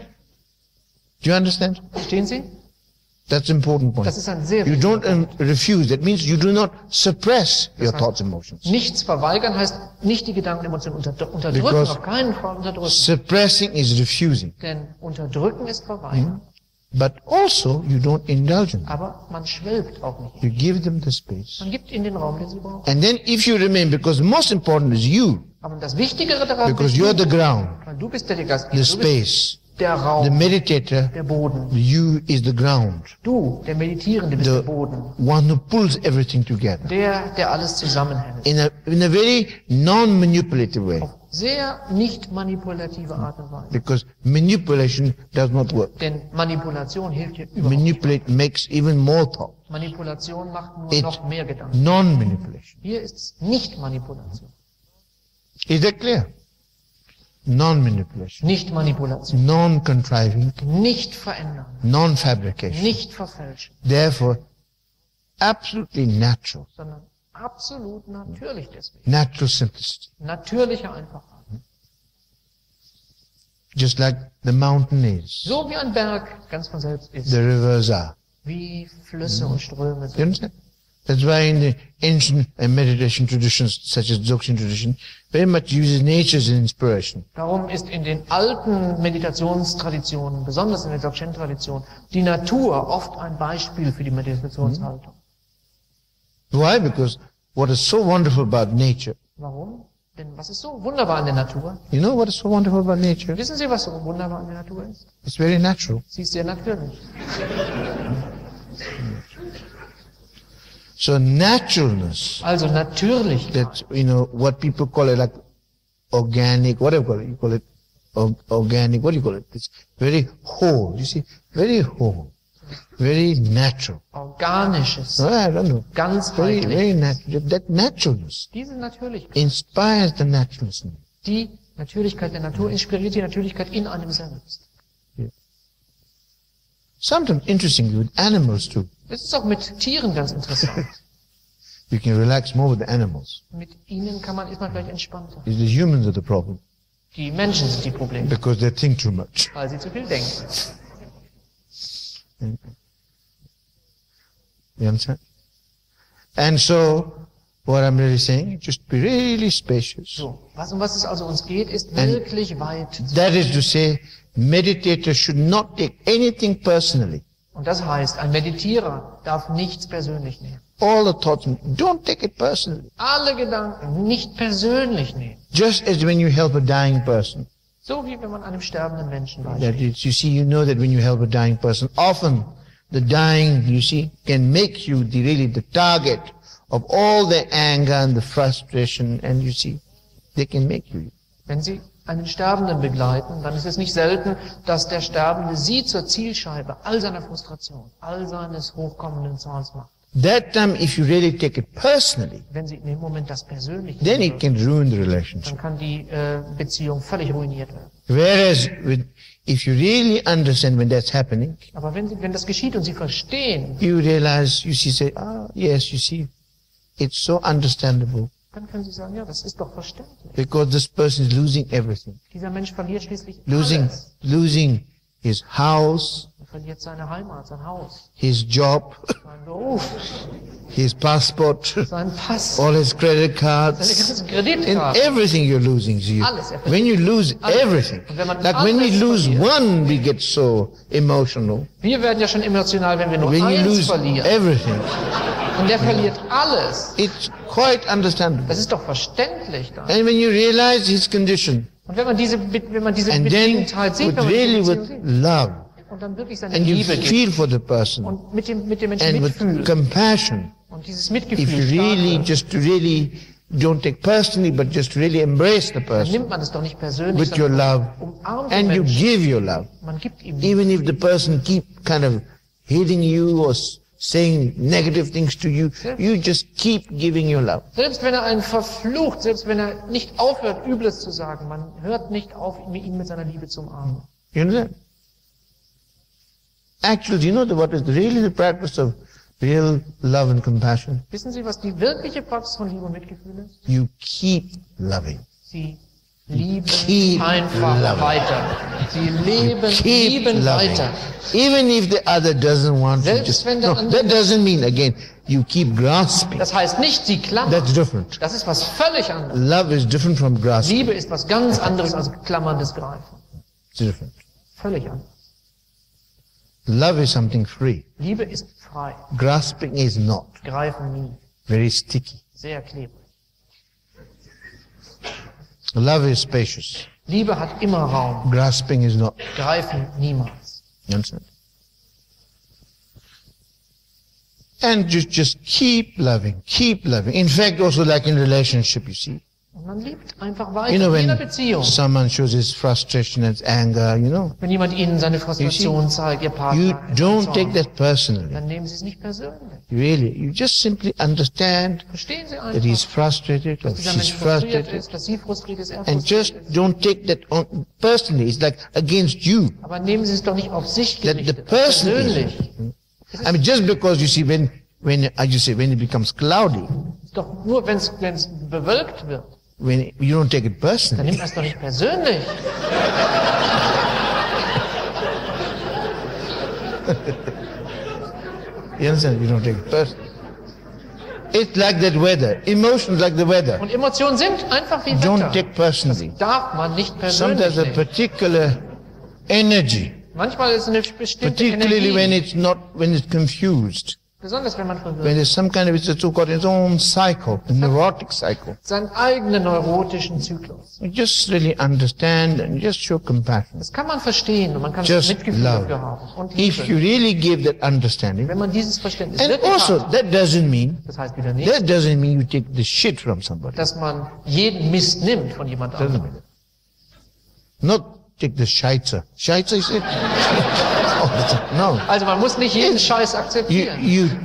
Do you understand? Verstehen Sie? That's an important point. Das ist ein sehr You wichtiger don't refuse. That means you do not suppress your heißt- thoughts and emotions. Nichts verweigern heißt nicht die Gedanken, Emotionen unterdrücken, Because- auf keinen Fall unterdrücken. Suppressing is refusing. Denn unterdrücken ist verweigern. But also, you don't indulge in them. Aber man schwelgt auch nicht. You give them the space. Man gibt ihnen den Raum, den sie brauchen. And then if you remain, because most important is you, Aber das Wichtigere daran because bist you're the du, ground, weil du bist der Gastgeber, the du bist space, der the Raum, meditator, der Boden. you is the ground, Du, der Meditierende, bist the der Boden. one who pulls everything together Der alles zusammenhält. in a very non-manipulative way, Auf sehr nicht manipulative Art und Weise. because manipulation does not work. Denn Manipulation hilft hier überhaupt nicht. Manipulate makes even more thought. Manipulation macht nur It- noch mehr Gedanken. Non-manipulation. Hier ist es nicht Manipulation. Is that clear? Non-manipulation, Nicht Manipulation. non-contriving, Nicht verändern. non-fabrication. Nicht verfälschen. Therefore, absolutely natural, Sondern absolut natürlich deswegen. natural simplicity. Natürliche Einfachheit. Just like the mountain is, So wie ein Berg ganz von selbst ist. the rivers are. Wie Flüsse und Ströme You sind. understand? That's why in the ancient meditation traditions, such as Dzogchen tradition, very much uses nature as an inspiration. Darum ist in den alten Meditationstraditionen, besonders in der Dzogchen-Tradition, die Natur oft ein Beispiel für die Meditationshaltung. Why? Because what is so wonderful about nature, Warum? Denn was ist so wunderbar in der Natur? you know what is so wonderful about nature? Wissen Sie, was so wunderbar in der Natur ist? It's very natural. Sie ist sehr natürlich. So naturalness, Also natürlich. that's, what people call it like organic, whatever you call it, organic, what do you call it? It's very whole, you see, very whole, very natural. Organisches. I don't know. Very, Ganzheitlich. very natural. That naturalness Diese Natürlichkeit. inspires the naturalness. Die Natürlichkeit der Natur inspiriert die Natürlichkeit in einem selbst. Sometimes interestingly with animals too. Das ist auch mit Tieren ganz interessant. You can relax more with the animals. Mit ihnen ist man vielleicht entspannter. It's the humans are the problem Die Menschen sind die Probleme, because they think too much. weil sie zu viel denken. You understand? And so, what I'm really saying, just be really spacious. So, um was es also uns geht, ist And- wirklich weit. That is to say, meditators should not take anything personally. Und das heißt, ein Meditierer darf nichts persönlich nehmen. All the thoughts, don't take it personally. Alle Gedanken nicht persönlich nehmen. Just as when you help a dying person. So wie wenn man einem sterbenden Menschen That beisteht. is, you see, you know that when you help a dying person, often the dying, you see, can make you really the target of all the anger and the frustration, and you see, they can make you. Wenn Sie einen Sterbenden begleiten, dann ist es nicht selten, dass der Sterbende Sie zur Zielscheibe all seiner Frustration, all seines hochkommenden Zorns macht. That time, if you really take it personally, Wenn Sie in dem Moment das persönlich then nehmen, it can ruin the relationship. dann kann die Beziehung völlig ruiniert werden. Whereas, if you really understand when that's happening, Aber wenn das geschieht und Sie verstehen, you realize, you see, say, yes, you see, it's so understandable dann können Sie sagen, ja, das ist doch verständlich. because this person is losing everything. Dieser Mensch verliert schließlich Losing alles. his house, Er verliert seine Heimat, sein Haus, his job, seinen Beruf, his passport, seinen Pass, all his credit seine cards, ganzen and Kreditkarten. everything you're losing. So Alles. when you lose everything, Und wenn man like when we alles lose verliert. one, we get so emotional. Wir werden ja schon emotional, wenn wir nur When you eins lose verlieren. everything, Und der verliert alles. it's quite understandable. Das ist doch verständlich dann. And when you realize his condition, Und wenn man diese and then Bedingtheit sieht, with wenn man really diese with Beziehung sieht, love, und dann wirklich seine and you Liebe gibt feel for the person, und mit dem Menschen and with mitfühlt compassion, und dieses if you Mitgefühl really stark wird, just really don't take personally, but just really embrace the dann person nimmt man es doch nicht persönlich, with your sondern love, umarmt den and you Menschen. give your love, Man gibt ihm Liebe. even if the person keep kind of hating you or saying negative things to you, you just keep giving your love. Selbst wenn er einen verflucht, selbst wenn er nicht aufhört, Übles zu sagen, man hört nicht auf, ihn mit seiner Liebe zu umarmen. You understand? Actually, do you know what is really the practice of real love and compassion? Wissen Sie, was die wirkliche Praxis von Liebe und Mitgefühl ist? You keep loving. Sie lieben Keep einfach loving. weiter. Sie leben, Keep lieben loving. weiter. Even if the other doesn't want to Selbst just, wenn der no, andere- that doesn't mean, again, you keep grasping. Das heißt nicht, sie klammern. That's different. Das ist was völlig anderes. Love is different from grasping. Liebe ist was ganz anderes als klammerndes Greifen. It's different. Völlig anders. Love is something free. Liebe ist frei. Grasping is not. Greifen nie. Very sticky. Sehr klebrig. Love is spacious. Liebe hat immer Raum. Grasping is not. Greifen niemals. You understand? And just keep loving, keep loving. In fact, also like in relationship, you see. Und man liebt einfach weiter. You know, In jeder when Beziehung. someone shows his frustration and anger, you know, Wenn jemand Ihnen seine Frustration zeigt, Ihr you Partner, don't take that personally. dann nehmen Sie es nicht persönlich. Really, you just simply understand Verstehen Sie that he's einfach, frustrated or dass dieser she's Mensch frustriert frustrated, ist, dass Sie frustriert ist, er and frustriert just ist. don't take that on personally. It's like against you. Aber nehmen Sie es doch nicht auf sich That the gerichtet, person persönlich. is. I mean, just because you see when it becomes cloudy, Ist doch nur, wenn es bewölkt wird, when you don't take it dann personally. nimmt man es doch nicht persönlich. You understand? You don't take it personally. It's like that weather. Emotions like the weather. Und Emotionen sind einfach wie Don't Wetter. take personally. Darf man nicht persönlich Sometimes a nehmen. particular energy, Manchmal ist eine bestimmte particularly when Energie, when it's confused, besonders wenn man verwirrt when there's some kind of, it's so-called its own cycle, a neurotic cycle. seinen eigenen neurotischen Zyklus. You just really understand and just show compassion. Das kann man verstehen und man kann Just Mitgefühl love. dafür haben. Und If you Liebe. really give that understanding, Wenn man dieses Verständnis and wirklich also hat, that doesn't mean you take the shit from somebody. dass man jeden Mist nimmt von jemand Doesn't anderem. mean it. Not take the Scheiße. Scheiße is it? Oh, no. Also man muss nicht jeden Scheiß You, akzeptieren.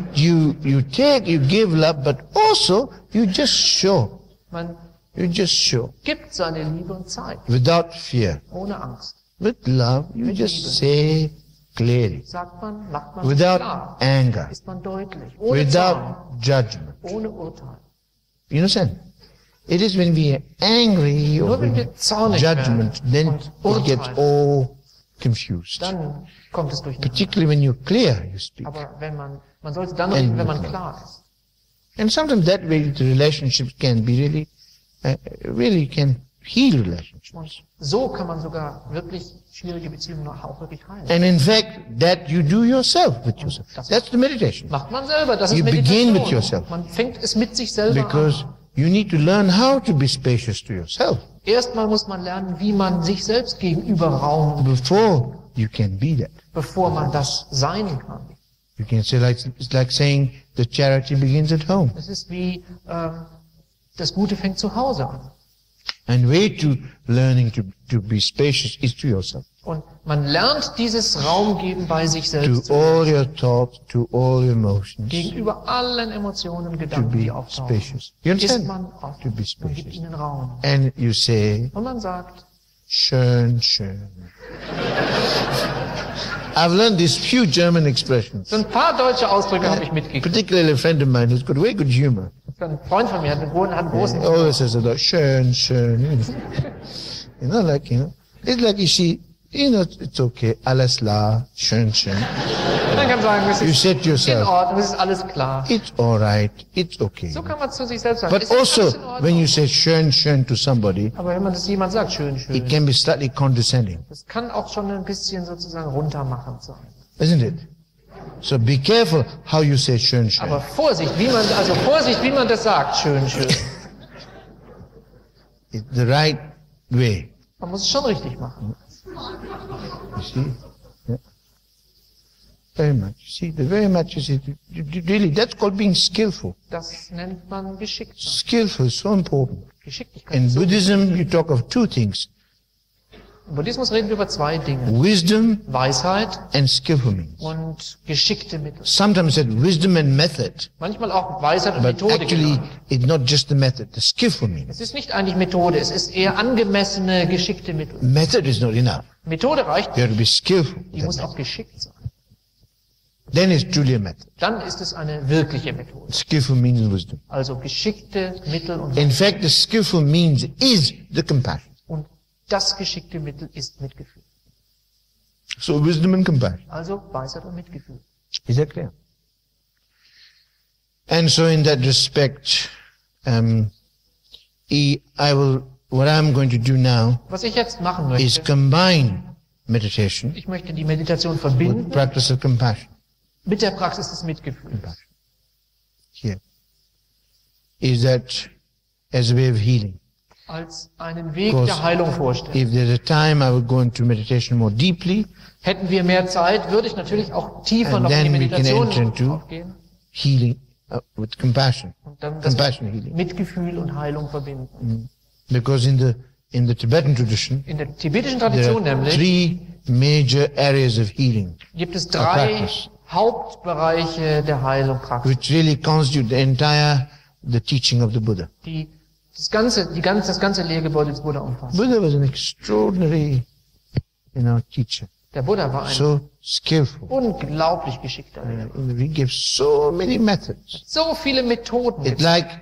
you give love, but also you just show. Man You just show. gibt seine Liebe und zeigt, Without fear. ohne Angst. With love, you Mit just Liebe. say clearly. Sagt man, macht man sich Without klar. anger. Ist man deutlich, ohne Zorn, Without judgment. ohne Urteil. You understand? It is when we are angry or Nur wenn with wir zornig judgment, werden then und it gets urteilen, all confused. dann kommt es durcheinander. Particularly when you're clear, you speak. Aber wenn man sollte dann reden, wenn man klar ist. And sometimes that way the relationships can be really can heal relationships. Und so kann man sogar wirklich schwierige Beziehungen auch wirklich heilen. And in fact, that you do yourself with yourself. That's the meditation. Macht man selber, das You ist begin with Meditation. yourself. Man fängt es mit sich selber Because an. you need to learn how to be spacious to yourself Erstmal muss man lernen, wie man sich selbst gegenüber Raum, before you can be that. bevor man das sein kann. You can say it's like saying the charity begins at home. Es ist wie, das Gute fängt zu Hause an. And way to learning to be spacious is to yourself. Und man lernt dieses Raum geben bei sich selbst To all your thoughts, to all your emotions, gegenüber allen Emotionen, to Gedanken, die be auftauchen. spacious. You Ist understand? man offen To be und gibt spacious. ihnen Raum. And you say, Und man sagt, schön, schön. I've learned these few German expressions. so ein paar deutsche Ausdrücke habe ich mitgekriegt. Particularly a friend of mine who's got very good humor. Ein Freund von mir hat einen großen, He always says about schön, schön. You know, like, it's like you see, it's okay. Alles klar, schön. Man kann sagen, es You ist said to in yourself, Ordnung, es ist alles klar. it's alright, it's okay. So kann man zu sich selbst sagen. But Es ist alles also, in when Ordnung. you say schön to somebody, Aber wenn man das jemand sagt, schön, it can be slightly condescending, das kann auch schon ein bisschen sozusagen runtermachend sein. isn't it? So be careful how you say schön. Aber Vorsicht, wie man das sagt, schön. It's the right way. Man muss es schon richtig machen. You see? Yeah. Very much. You see, really, that's called being skillful. Das nennt man geschickt sein. Skillful is so important. Geschicklichkeit. In ist so- Buddhism, you talk of two things: Im Buddhismus reden wir über zwei Dinge. wisdom Weisheit and skillful means. und geschickte Mittel. Sometimes said wisdom and method, Manchmal auch Weisheit und but Methode actually, genannt. it's not just the method, the skillful means. Es ist nicht eigentlich Methode, es ist eher angemessene, geschickte Mittel. Method is not enough. Methode reicht, You have to be skillful. die muss auch geschickt sein. Then it's truly a method. Dann ist es eine wirkliche Methode. Skillful means wisdom. Also geschickte Mittel und In fact, the skillful means is the compassion. Und das geschickte Mittel ist Mitgefühl. So wisdom and compassion. Also Weisheit und Mitgefühl. Is that clear? And so in that respect, what I'm going to do now Was ich jetzt machen is möchte, combine meditation ich möchte die Meditation with verbinden practice of compassion. mit der Praxis des Mitgefühls. Here. Is that as a way of healing? Als einen Weg Because der Heilung vorstellen. If there's a time I will go into meditation more deeply, Hätten wir mehr Zeit, würde ich natürlich auch tiefer And noch in die then we can enter Meditation into aufgehen healing with compassion. und dann das Compassion healing. Mitgefühl und Heilung verbinden. Because in the Tibetan tradition, In der tibetischen there Tradition are nämlich three major areas of healing, gibt es drei practice. Hauptbereiche der Heilung, Praxis, which really constitute the teaching of the Buddha. die das ganze Lehrgebäude des Buddha umfassen. Buddha was an extraordinary, teacher. Der Buddha war ein So skillful. unglaublich geschickter Lehrer. He gave so many methods. So viele Methoden. It's like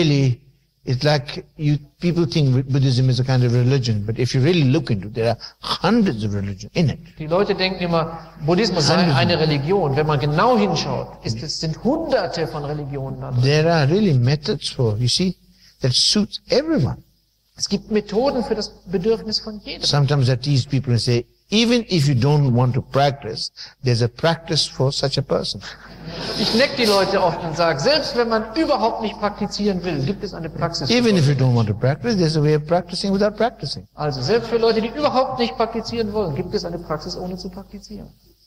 people think Buddhism is a kind of religion, but if you really look into it, there are hundreds of religions in it. Die Leute denken immer, Buddhismus sei eine Religion. Wenn man genau hinschaut, sind Hunderte von Religionen da drin. There are really methods that suits everyone. Es gibt Methoden für das Bedürfnis von jedem. Sometimes I tease people and say, even if you don't want to practice, there's a practice for such a person. Ich neck die Leute oft und sage, selbst wenn man überhaupt nicht praktizieren will, gibt es eine Praxis. Even if you don't want to practice, there's a way of practicing without practicing. Also selbst für Leute, die überhaupt nicht praktizieren wollen, gibt es eine Praxis, ohne zu praktizieren.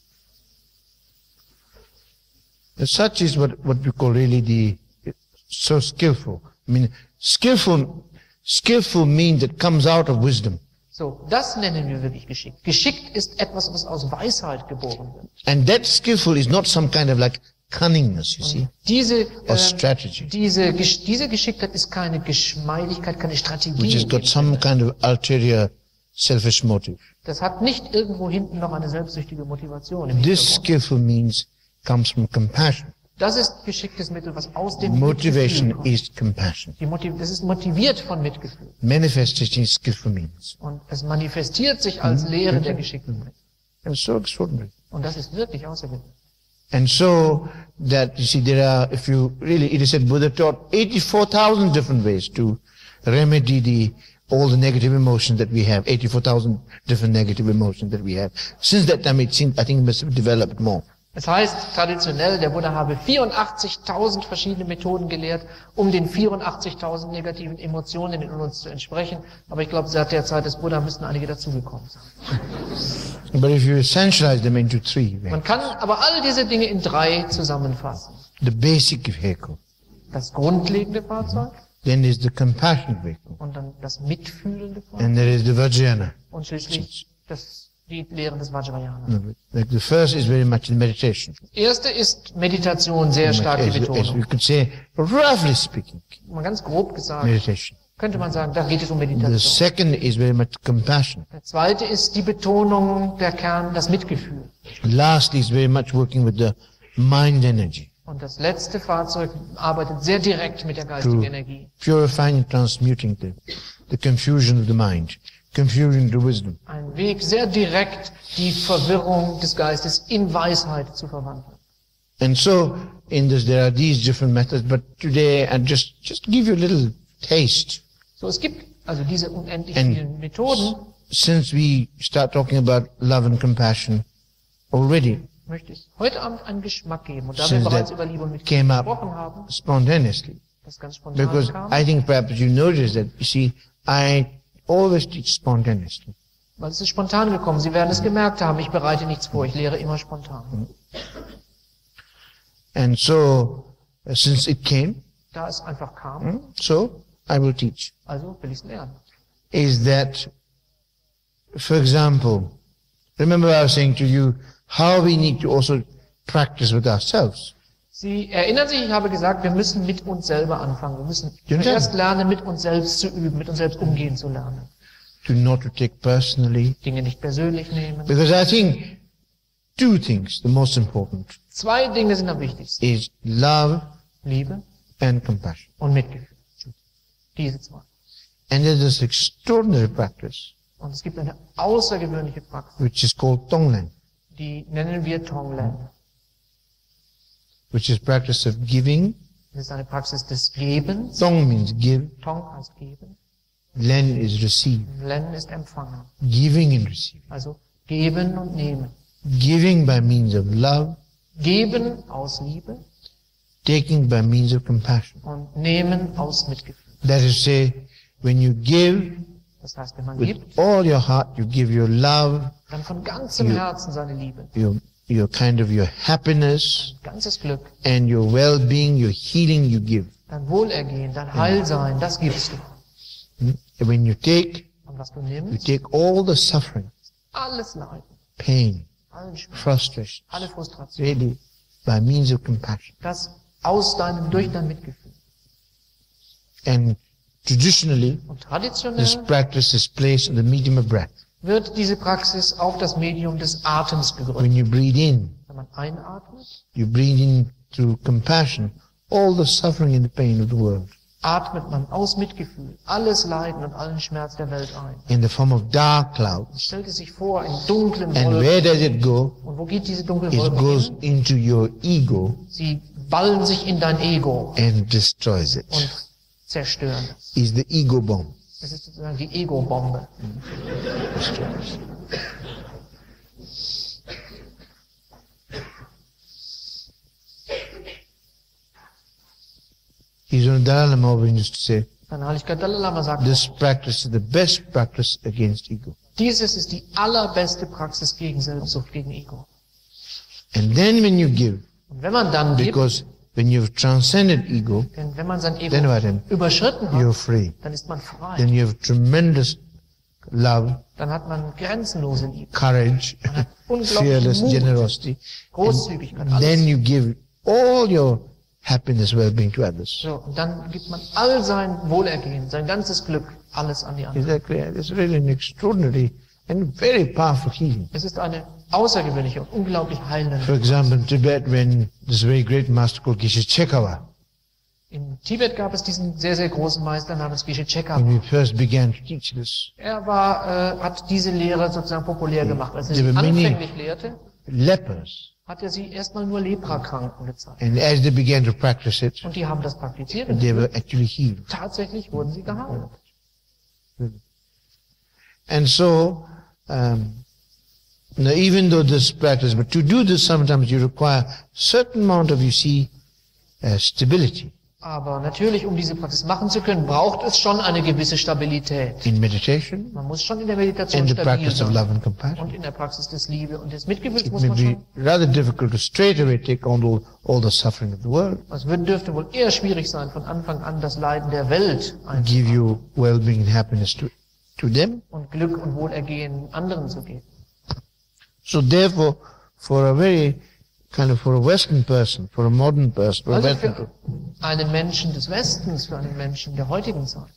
And such is what we call really so skillful. I mean, skillful means it comes out of wisdom. So, das nennen wir wirklich geschickt. Geschickt ist etwas, was aus Weisheit geboren wird. And that skillful is not some kind of like cunningness, you see, Diese, or strategy, diese Geschicktheit ist keine Geschmeidigkeit, keine Strategie. which has got some kind of ulterior selfish motive. Das hat nicht irgendwo hinten noch eine selbstsüchtige Motivation im This Hintergrund. skillful means comes from compassion. Das ist geschicktes Mittel, was aus dem Motivation Mitgefühl kommt. is compassion. Das ist motiviert von Mitgefühl. Manifestation is skillful means. Und es manifestiert sich als Lehre der geschickten Mittel. And so extraordinary. Und das ist wirklich außergewöhnlich. And so that, you see, it is said Buddha taught 84,000 different ways to remedy all the negative emotions that we have, 84,000 different negative emotions that we have. Since that time, I think it must have developed more. Es heißt traditionell, der Buddha habe 84.000 verschiedene Methoden gelehrt, um den 84.000 negativen Emotionen in uns zu entsprechen. Aber ich glaube, seit der Zeit des Buddha müssten einige dazugekommen sein. But if you essentialize them into three, Man kann aber all diese Dinge in drei zusammenfassen. the basic vehicle, Das grundlegende Fahrzeug then is the compassionate vehicle, und dann das mitfühlende Fahrzeug and there is the Vajrayana. und schließlich die Lehren des Vajrayana. Like the first is very much in meditation. Das erste ist Meditation, sehr stark die As you Betonung. could say, roughly speaking, Mal ganz grob gesagt, meditation. könnte man sagen, da geht es um The Meditation. second is very much compassion. Der zweite ist die Betonung, der Kern, das Mitgefühl. Lastly is very much working with the mind energy, Und das letzte Fahrzeug arbeitet sehr direkt mit der geistigen to Energie. purifying and transmuting the confusion of the mind, confusion to wisdom. Ein Weg, sehr direkt die Verwirrung des Geistes in Weisheit zu verwandeln. And so, in this, there are these different methods, but today, I just give you a little taste. So, es gibt also diese unendlich And vielen Methoden. since we start talking about love and compassion already, Möchte ich heute Abend einen Geschmack geben. Und da wir since bereits that über Liebe und Mitgefühl came up gesprochen haben, spontaneously, das ganz spontan because kam, I think perhaps you notice that, you see, I always teach spontaneously. weil es ist spontan gekommen. Sie werden es gemerkt haben, ich bereite nichts vor, ich lehre immer spontan. And so, since it came, Da es einfach kam, so I will teach. also will ich es lernen. Is that, for example, remember I was saying to you how we need to also practice with ourselves. Sie erinnern sich, ich habe gesagt, wir müssen mit uns selber anfangen. Wir müssen erst lernen, mit uns selbst zu üben, mit uns selbst umgehen zu lernen. To not to take personally. Dinge nicht persönlich nehmen. Because I think two things, the most important, 2 Dinge sind am wichtigsten. is love Liebe and compassion. und Mitgefühl. Diese 2. And there's this extraordinary practice, Und es gibt eine außergewöhnliche Praxis, which is called Tonglen, die nennen wir Tonglen. which is practice of giving. Das ist eine Praxis des Gebens. Tong means give, Tong heißt geben. Len is receive. Len ist empfangen. Giving and receiving. Also geben und nehmen. Giving by means of love, Geben aus Liebe taking by means of compassion. und nehmen aus Mitgefühl. That is to say, when you give Das heißt, wenn man with gibt, all your heart, you give your love, dann von ganzem Herzen seine Liebe. your kind of your happiness, Ganzes Glück, and your well-being, your healing you give. dein Wohlergehen, dein Heilsein, das gibst du. And when you take Und was du nimmst, all the suffering, alles Leiden, pain, allen Schmerz, frustration, alle Frustration, really by means of compassion. das aus deinem, durch dein Mitgefühl. And traditionally, Und this traditionell practice is placed on the medium of breath. wird diese Praxis auf das Medium des Atems gegründet. When you breathe in, Wenn man einatmet, you breathe in through compassion all the suffering and the pain of the world atmet man aus Mitgefühl alles Leiden und allen Schmerz der Welt ein. in the form of dark clouds. Stellt es sich vor, in dunklen And Wolken. where does it go? Und wo geht diese dunkle It Wolke goes hin? into your ego Sie ballen sich in dein Ego and destroys it. und zerstören es. Is the ego bomb. Das ist sozusagen die Ego-Bombe. Destroys. His own Dalai Lama always used to say, Dann Heiligkeit Dalai Lama sagt, this practice is the best practice against ego. dieses ist die allerbeste Praxis gegen Selbstsucht, gegen Ego. And then when you give, Und wenn man dann gibt, because when you've transcended ego, denn wenn man sein Ego then what then? überschritten You're hat, free. dann ist man frei. Then you have tremendous love, Dann hat man grenzenlose Liebe, courage, unglaublich fearless Mut, generosity. Großzügigkeit, And then alles. you give all your happiness, well-being to others. So, und dann gibt man all sein Wohlergehen, sein ganzes Glück, alles an die Is anderen. that clear? It's really an extraordinary and very powerful healing. Es ist eine außergewöhnliche und unglaublich heilende. For example, in Tibet, when this very great master called Geshe Chekawa, In Tibet gab es diesen sehr, sehr großen Meister namens Geshe Chekawa. when we first began to teach this, Er hat diese Lehre sozusagen populär gemacht. Als er There sie were many- anfänglich lehrte, lepers, hat er sie erstmal nur Leprakranken gezeigt. and as they began to practice it, Und die haben das praktiziert. they Und were actually healed. tatsächlich wurden sie geheilt. And so, now even though this practice, but to do this sometimes you require certain amount of, you see, stability Aber natürlich, um diese Praxis machen zu können, braucht es schon eine gewisse Stabilität. in meditation Man muss schon in der Meditation and the stabil practice of sein. love and compassion. Und in der Praxis des Liebe und des Mitgefühls It muss may man be schon. rather difficult to straight away take on all the suffering of the world, Dürfte wohl eher schwierig sein, von Anfang an das Leiden der Welt give you well-being and happiness to them. und Glück und Wohlergehen anderen zu geben. So therefore, for a Western person, for a modern person, for a Also Western für einen Menschen des Westens, für einen Menschen der heutigen Zeit,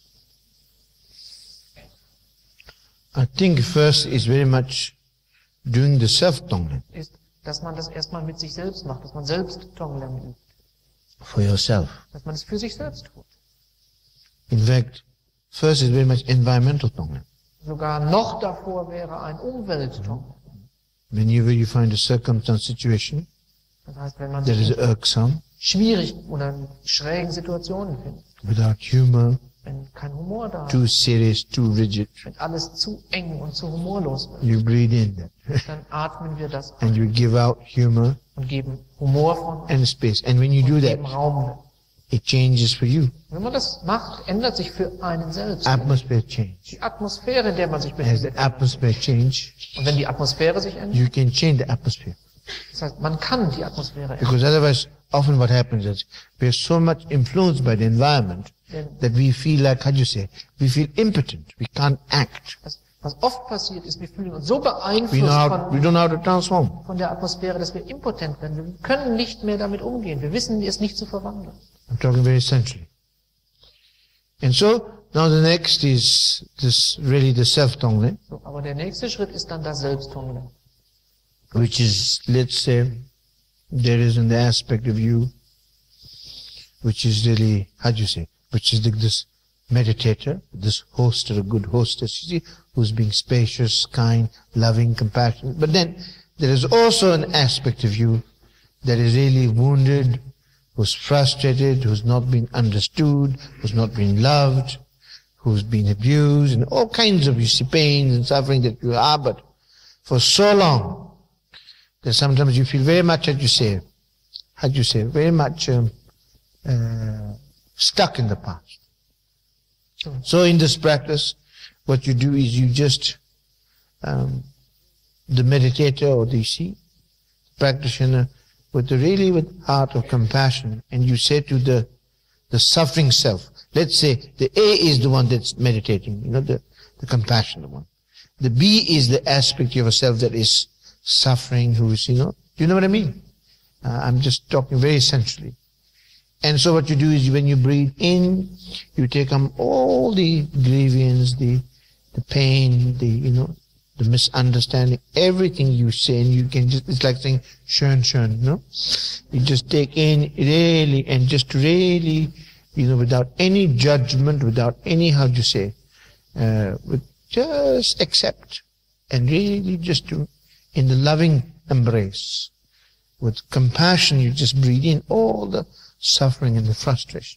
I think first is very much doing the self-tonglen ist, dass man das erstmal mit sich selbst macht, dass man selbst Tonglen übt, for yourself. dass man es für sich selbst tut. In fact, first is very much environmental tonglen. Sogar noch davor wäre ein Umwälzung. Whenever you find a circumstance, situation Das heißt, wenn man that sich is in irksome, schwierigen oder in schrägen Situationen findet, without humor, wenn kein Humor da too ist, serious, too rigid, wenn alles zu eng und zu humorlos wird, you breathe in that. dann atmen wir das And an you give out humor und geben Humor von uns and space. And when you do und that, geben Raum. it changes for you. Wenn man das macht, ändert sich für einen selbst Atmosphere change. die Atmosphäre, in der man sich As the befindet. atmosphere change, Und wenn die Atmosphäre sich ändert, you can change the atmosphere. das heißt, man kann die Atmosphäre ändern. Because otherwise, often what happens is, we're so much influenced by the environment Denn that we feel like, how do you say, we feel impotent. We can't act. was oft passiert ist, wir fühlen uns so We beeinflusst we don't know how to transform. von der Atmosphäre, dass wir impotent werden. Wir können nicht mehr damit umgehen. Wir wissen es nicht zu verwandeln. I'm talking very essentially. And so, now the next is this really the self-tonglen, So, aber der nächste Schritt ist dann das Selbsthungern. which is, let's say, there is in the aspect of you, which is really, how do you say, which is this meditator, this host or a good hostess, you see, who's being spacious, kind, loving, compassionate. But then there is also an aspect of you that is really wounded, who's frustrated, who's not been understood, who's not been loved, who's been abused, and all kinds of, you see, pains and suffering that you are, but for so long, that sometimes you feel very much, how do you say, very much stuck in the past. So in this practice, what you do is you just, the meditator or the practitioner, with heart of compassion, and you say to the suffering self, let's say the A is the one that's meditating, the compassionate one. The B is the aspect of yourself that is suffering, who is, do you know what I mean? I'm just talking very essentially. And so what you do is when you breathe in, you take on all the grievance, the pain, the misunderstanding, everything you say, and you can just, it's like saying, schön, You just take in really, and just really, without any judgment, without any, just accept, and really just to, in the loving embrace, with compassion, you just breathe in all the suffering and the frustration.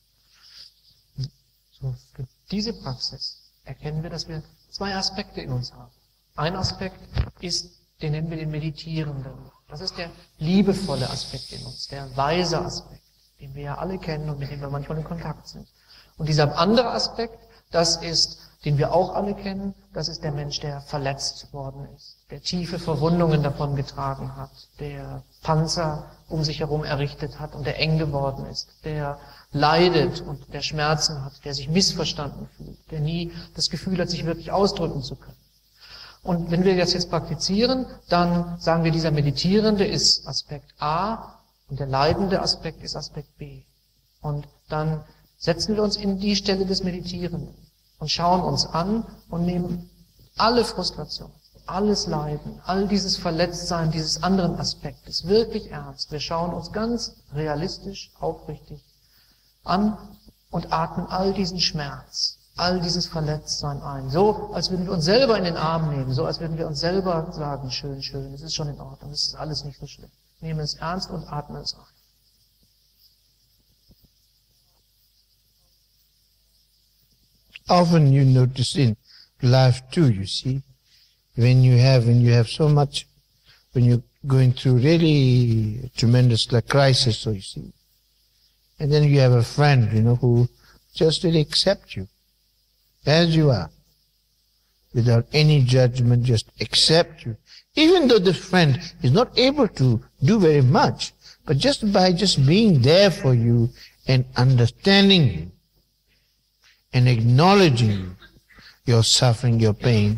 So, für diese Praxis erkennen wir, dass wir zwei Aspekte in uns haben. Ein Aspekt ist, den nennen wir den Meditierenden. Das ist der liebevolle Aspekt in uns, der weise Aspekt, den wir ja alle kennen und mit dem wir manchmal in Kontakt sind. Und dieser andere Aspekt, das ist, den wir auch alle kennen, das ist der Mensch, der verletzt worden ist, der tiefe Verwundungen davon getragen hat, der Panzer um sich herum errichtet hat und der eng geworden ist, der leidet und der Schmerzen hat, der sich missverstanden fühlt, der nie das Gefühl hat, sich wirklich ausdrücken zu können. Und wenn wir das jetzt praktizieren, dann sagen wir, dieser Meditierende ist Aspekt A und der leidende Aspekt ist Aspekt B. Und dann setzen wir uns in die Stelle des Meditierenden und schauen uns an und nehmen alle Frustration, alles Leiden, all dieses Verletztsein dieses anderen Aspektes wirklich ernst. Wir schauen uns ganz realistisch, aufrichtig an und atmen all diesen Schmerz, all dieses Verletztsein ein. So, als würden wir uns selber in den Arm nehmen, so als würden wir uns selber sagen, schön, es ist schon in Ordnung, es ist alles nicht so schlimm. Nehmen es ernst und atmen es ein. Often you notice in life too, you see, when you have so much, when you're going through really tremendous like crisis, so you see, and then you have a friend, who just really accepts you as you are, without any judgment, just accept you. Even though the friend is not able to do very much, but just by just being there for you and understanding you, and acknowledging your suffering, your pain,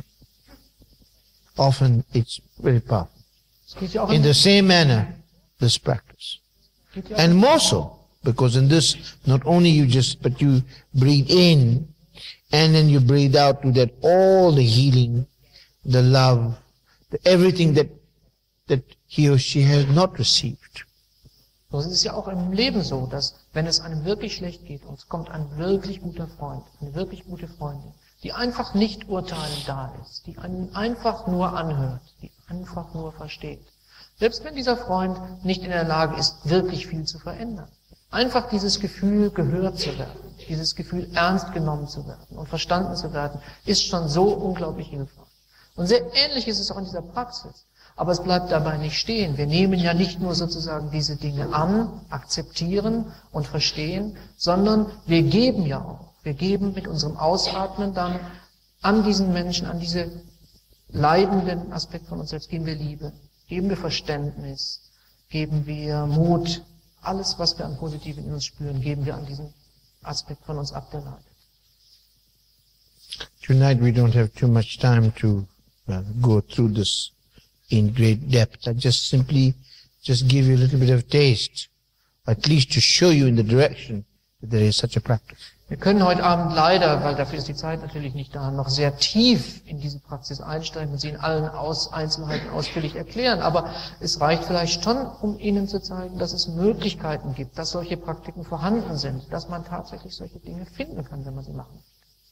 often it's very powerful. In the same manner, this practice. And more so, because in this, not only but you breathe in, and then you breathe out to that all the healing, the love, everything that he or she has not received. So ist es ja auch im Leben so, dass wenn es einem wirklich schlecht geht und es kommt ein wirklich guter Freund, eine wirklich gute Freundin, die einfach nicht urteilend da ist, die einen einfach nur anhört, die einfach nur versteht. Selbst wenn dieser Freund nicht in der Lage ist, wirklich viel zu verändern. Einfach dieses Gefühl, gehört zu werden, dieses Gefühl, ernst genommen zu werden und verstanden zu werden, ist schon so unglaublich hilfreich. Und sehr ähnlich ist es auch in dieser Praxis. Aber es bleibt dabei nicht stehen. Wir nehmen ja nicht nur sozusagen diese Dinge an, akzeptieren und verstehen, sondern wir geben ja auch. Wir geben mit unserem Ausatmen dann an diesen Menschen, an diese leidenden Aspekte von uns selbst, geben wir Liebe, geben wir Verständnis, geben wir Mut. Alles, was wir an Positiven in uns spüren, geben wir an diesen Aspekt von uns ab, der leidet. Tonight we don't have too much time to go through this in great depth. I just simply give you a little bit of taste, at least to show you in the direction that there is such a practice. Wir können heute Abend leider, weil dafür ist die Zeit natürlich nicht da, noch sehr tief in diese Praxis einsteigen und sie in allen Einzelheiten ausführlich erklären. Aber es reicht vielleicht schon, um Ihnen zu zeigen, dass es Möglichkeiten gibt, dass solche Praktiken vorhanden sind, dass man tatsächlich solche Dinge finden kann, wenn man sie machen.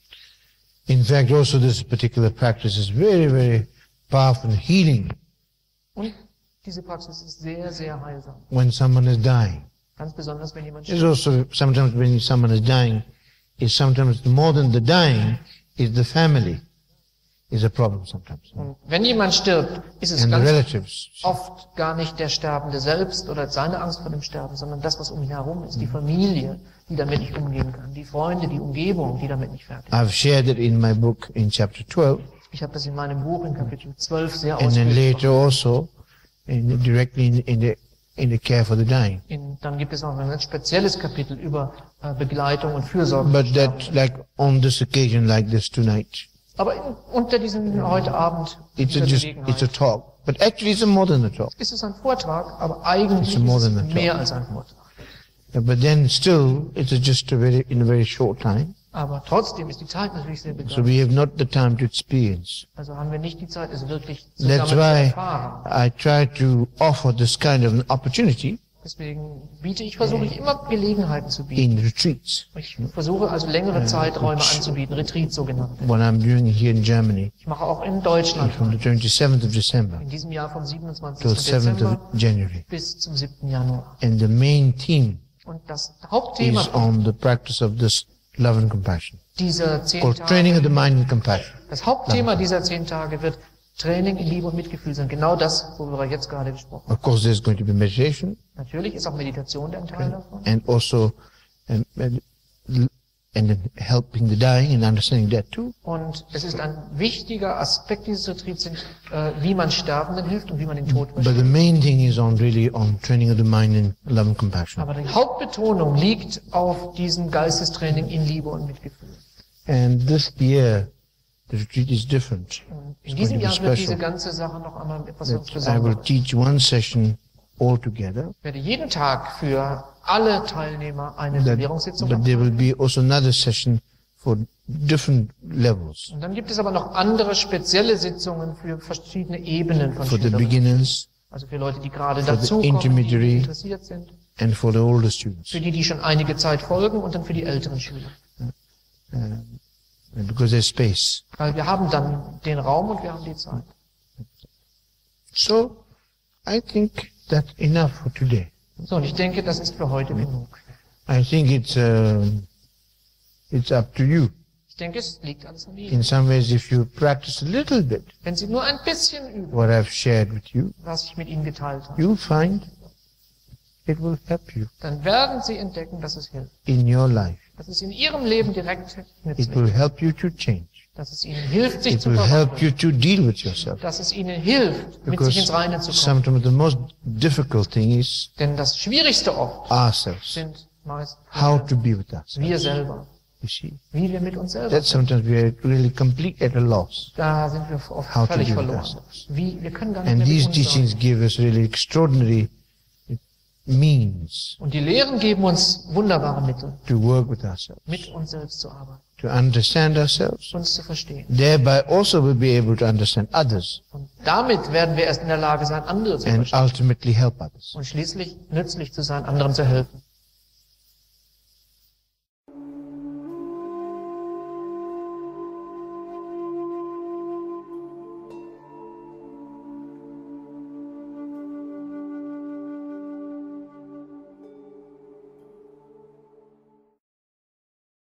In fact, also this particular practice is very, very powerful and healing. Und diese Praxis ist sehr, sehr heilsam. When someone is dying. Ganz besonders, wenn jemand It's stirbt. also sometimes when someone is dying, is sometimes more than the dying is the family is a problem sometimes. Und wenn jemand stirbt, ist es And the ganz relatives. oft gar nicht der Sterbende selbst oder seine Angst vor dem Sterben, sondern das, was um ihn herum ist, die Familie, die damit nicht umgehen kann, die Freunde, die Umgebung, die damit nicht fertig ist. I've shared it in my book in chapter 12, Ich habe das in meinem Buch in Kapitel 12 sehr and then ausführlich later also directly in the care for the dying. Dann gibt es auch ein ganz spezielles Kapitel über Begleitung und Fürsorge. But that, like on this occasion, like this tonight, Aber unter diesem heute Abend, it's dieser a Gelegenheit, talk. But actually, it's more than a talk. ist es ein Vortrag, aber eigentlich It's more ist than a es talk. mehr als ein Vortrag. But then still, it's just in a very short time. Aber trotzdem ist die Zeit natürlich sehr So begrenzt. we have not the time to experience. Also haben wir nicht die Zeit, es wirklich zu That's zu why erfahren. I try to offer this kind of an opportunity Deswegen versuche ich immer Gelegenheiten zu bieten. in retreats. Ich versuche also längere Zeiträume anzubieten, Retreat sogenannte. What I'm doing here in Germany Ich mache auch in Deutschland from the 27th of December in diesem Jahr vom 27. till 7th of Dezember January. bis zum 7. Januar. And the main theme Und das Hauptthema is on the practice of this love and compassion, dieser 10 or training of Tage, the mind and compassion. das Hauptthema dieser 10 Tage wird Training in Liebe und Mitgefühl sein. Genau das, worüber wir jetzt gerade gesprochen haben. Of course, there's going to be meditation Natürlich ist auch Meditation ein Teil davon. and also and then helping the dying and understanding that too. Und es ist ein wichtiger Aspekt dieses Retreats, wie man Sterbenden hilft und wie man den Tod But the versteht. main thing is really on training of the mind in love and compassion. Aber die Hauptbetonung liegt auf diesem Geistestraining in Liebe und Mitgefühl. And this year, the retreat is different. Und It's in going diesem to be Jahr wird diese special. ganze Sache noch einmal etwas That ganz I will Besonderes. teach one session all together. Ich werde jeden Tag für alle Teilnehmer eine That, Belehrungssitzung but there machen. will be also another session for different levels. Und dann gibt es aber noch andere spezielle Sitzungen für verschiedene Ebenen von For the Schülern. beginners Also für Leute, die gerade for the dazukommen, die intermediary. interessiert sind. and for the older students. Für die schon einige Zeit folgen und dann für die älteren Schüler. Because there's space. Weil wir haben dann den Raum und wir haben die Zeit. So, I think that's enough for today. So, und ich denke, das ist für heute genug. I think it's up to you. Ich denke, es liegt alles an Ihnen. In some ways, if you practice a little bit Wenn Sie nur ein bisschen üben, what I've shared with you, was ich mit Ihnen geteilt habe, you'll find it will help you dann werden Sie entdecken, dass es hilft. in your life. Dass es in Ihrem Leben direkt It nützlich will ist. help you to change. Dass es Ihnen hilft, sich It zu will help you verwandeln. to deal with yourself. Dass es Ihnen hilft, mit Because sich ins Reine zu kommen. sometimes the most difficult thing is Denn das Schwierigste oft ourselves. sind meist How to be with us. wir selber. You see? Wie wir mit uns selber That sind. sometimes we are really complete at a loss. Da sind wir oft How to völlig deal with verloren. ourselves. Wir können gar nicht And mehr these mit uns teachings sein. give us really extraordinary means Und die Lehren geben uns wunderbare Mittel, to work with ourselves, mit uns selbst zu arbeiten, to understand ourselves. uns zu verstehen. Thereby also we'll be able to understand others Und damit werden wir erst in der Lage sein, andere zu and verstehen ultimately help others. und schließlich nützlich zu sein, anderen zu helfen.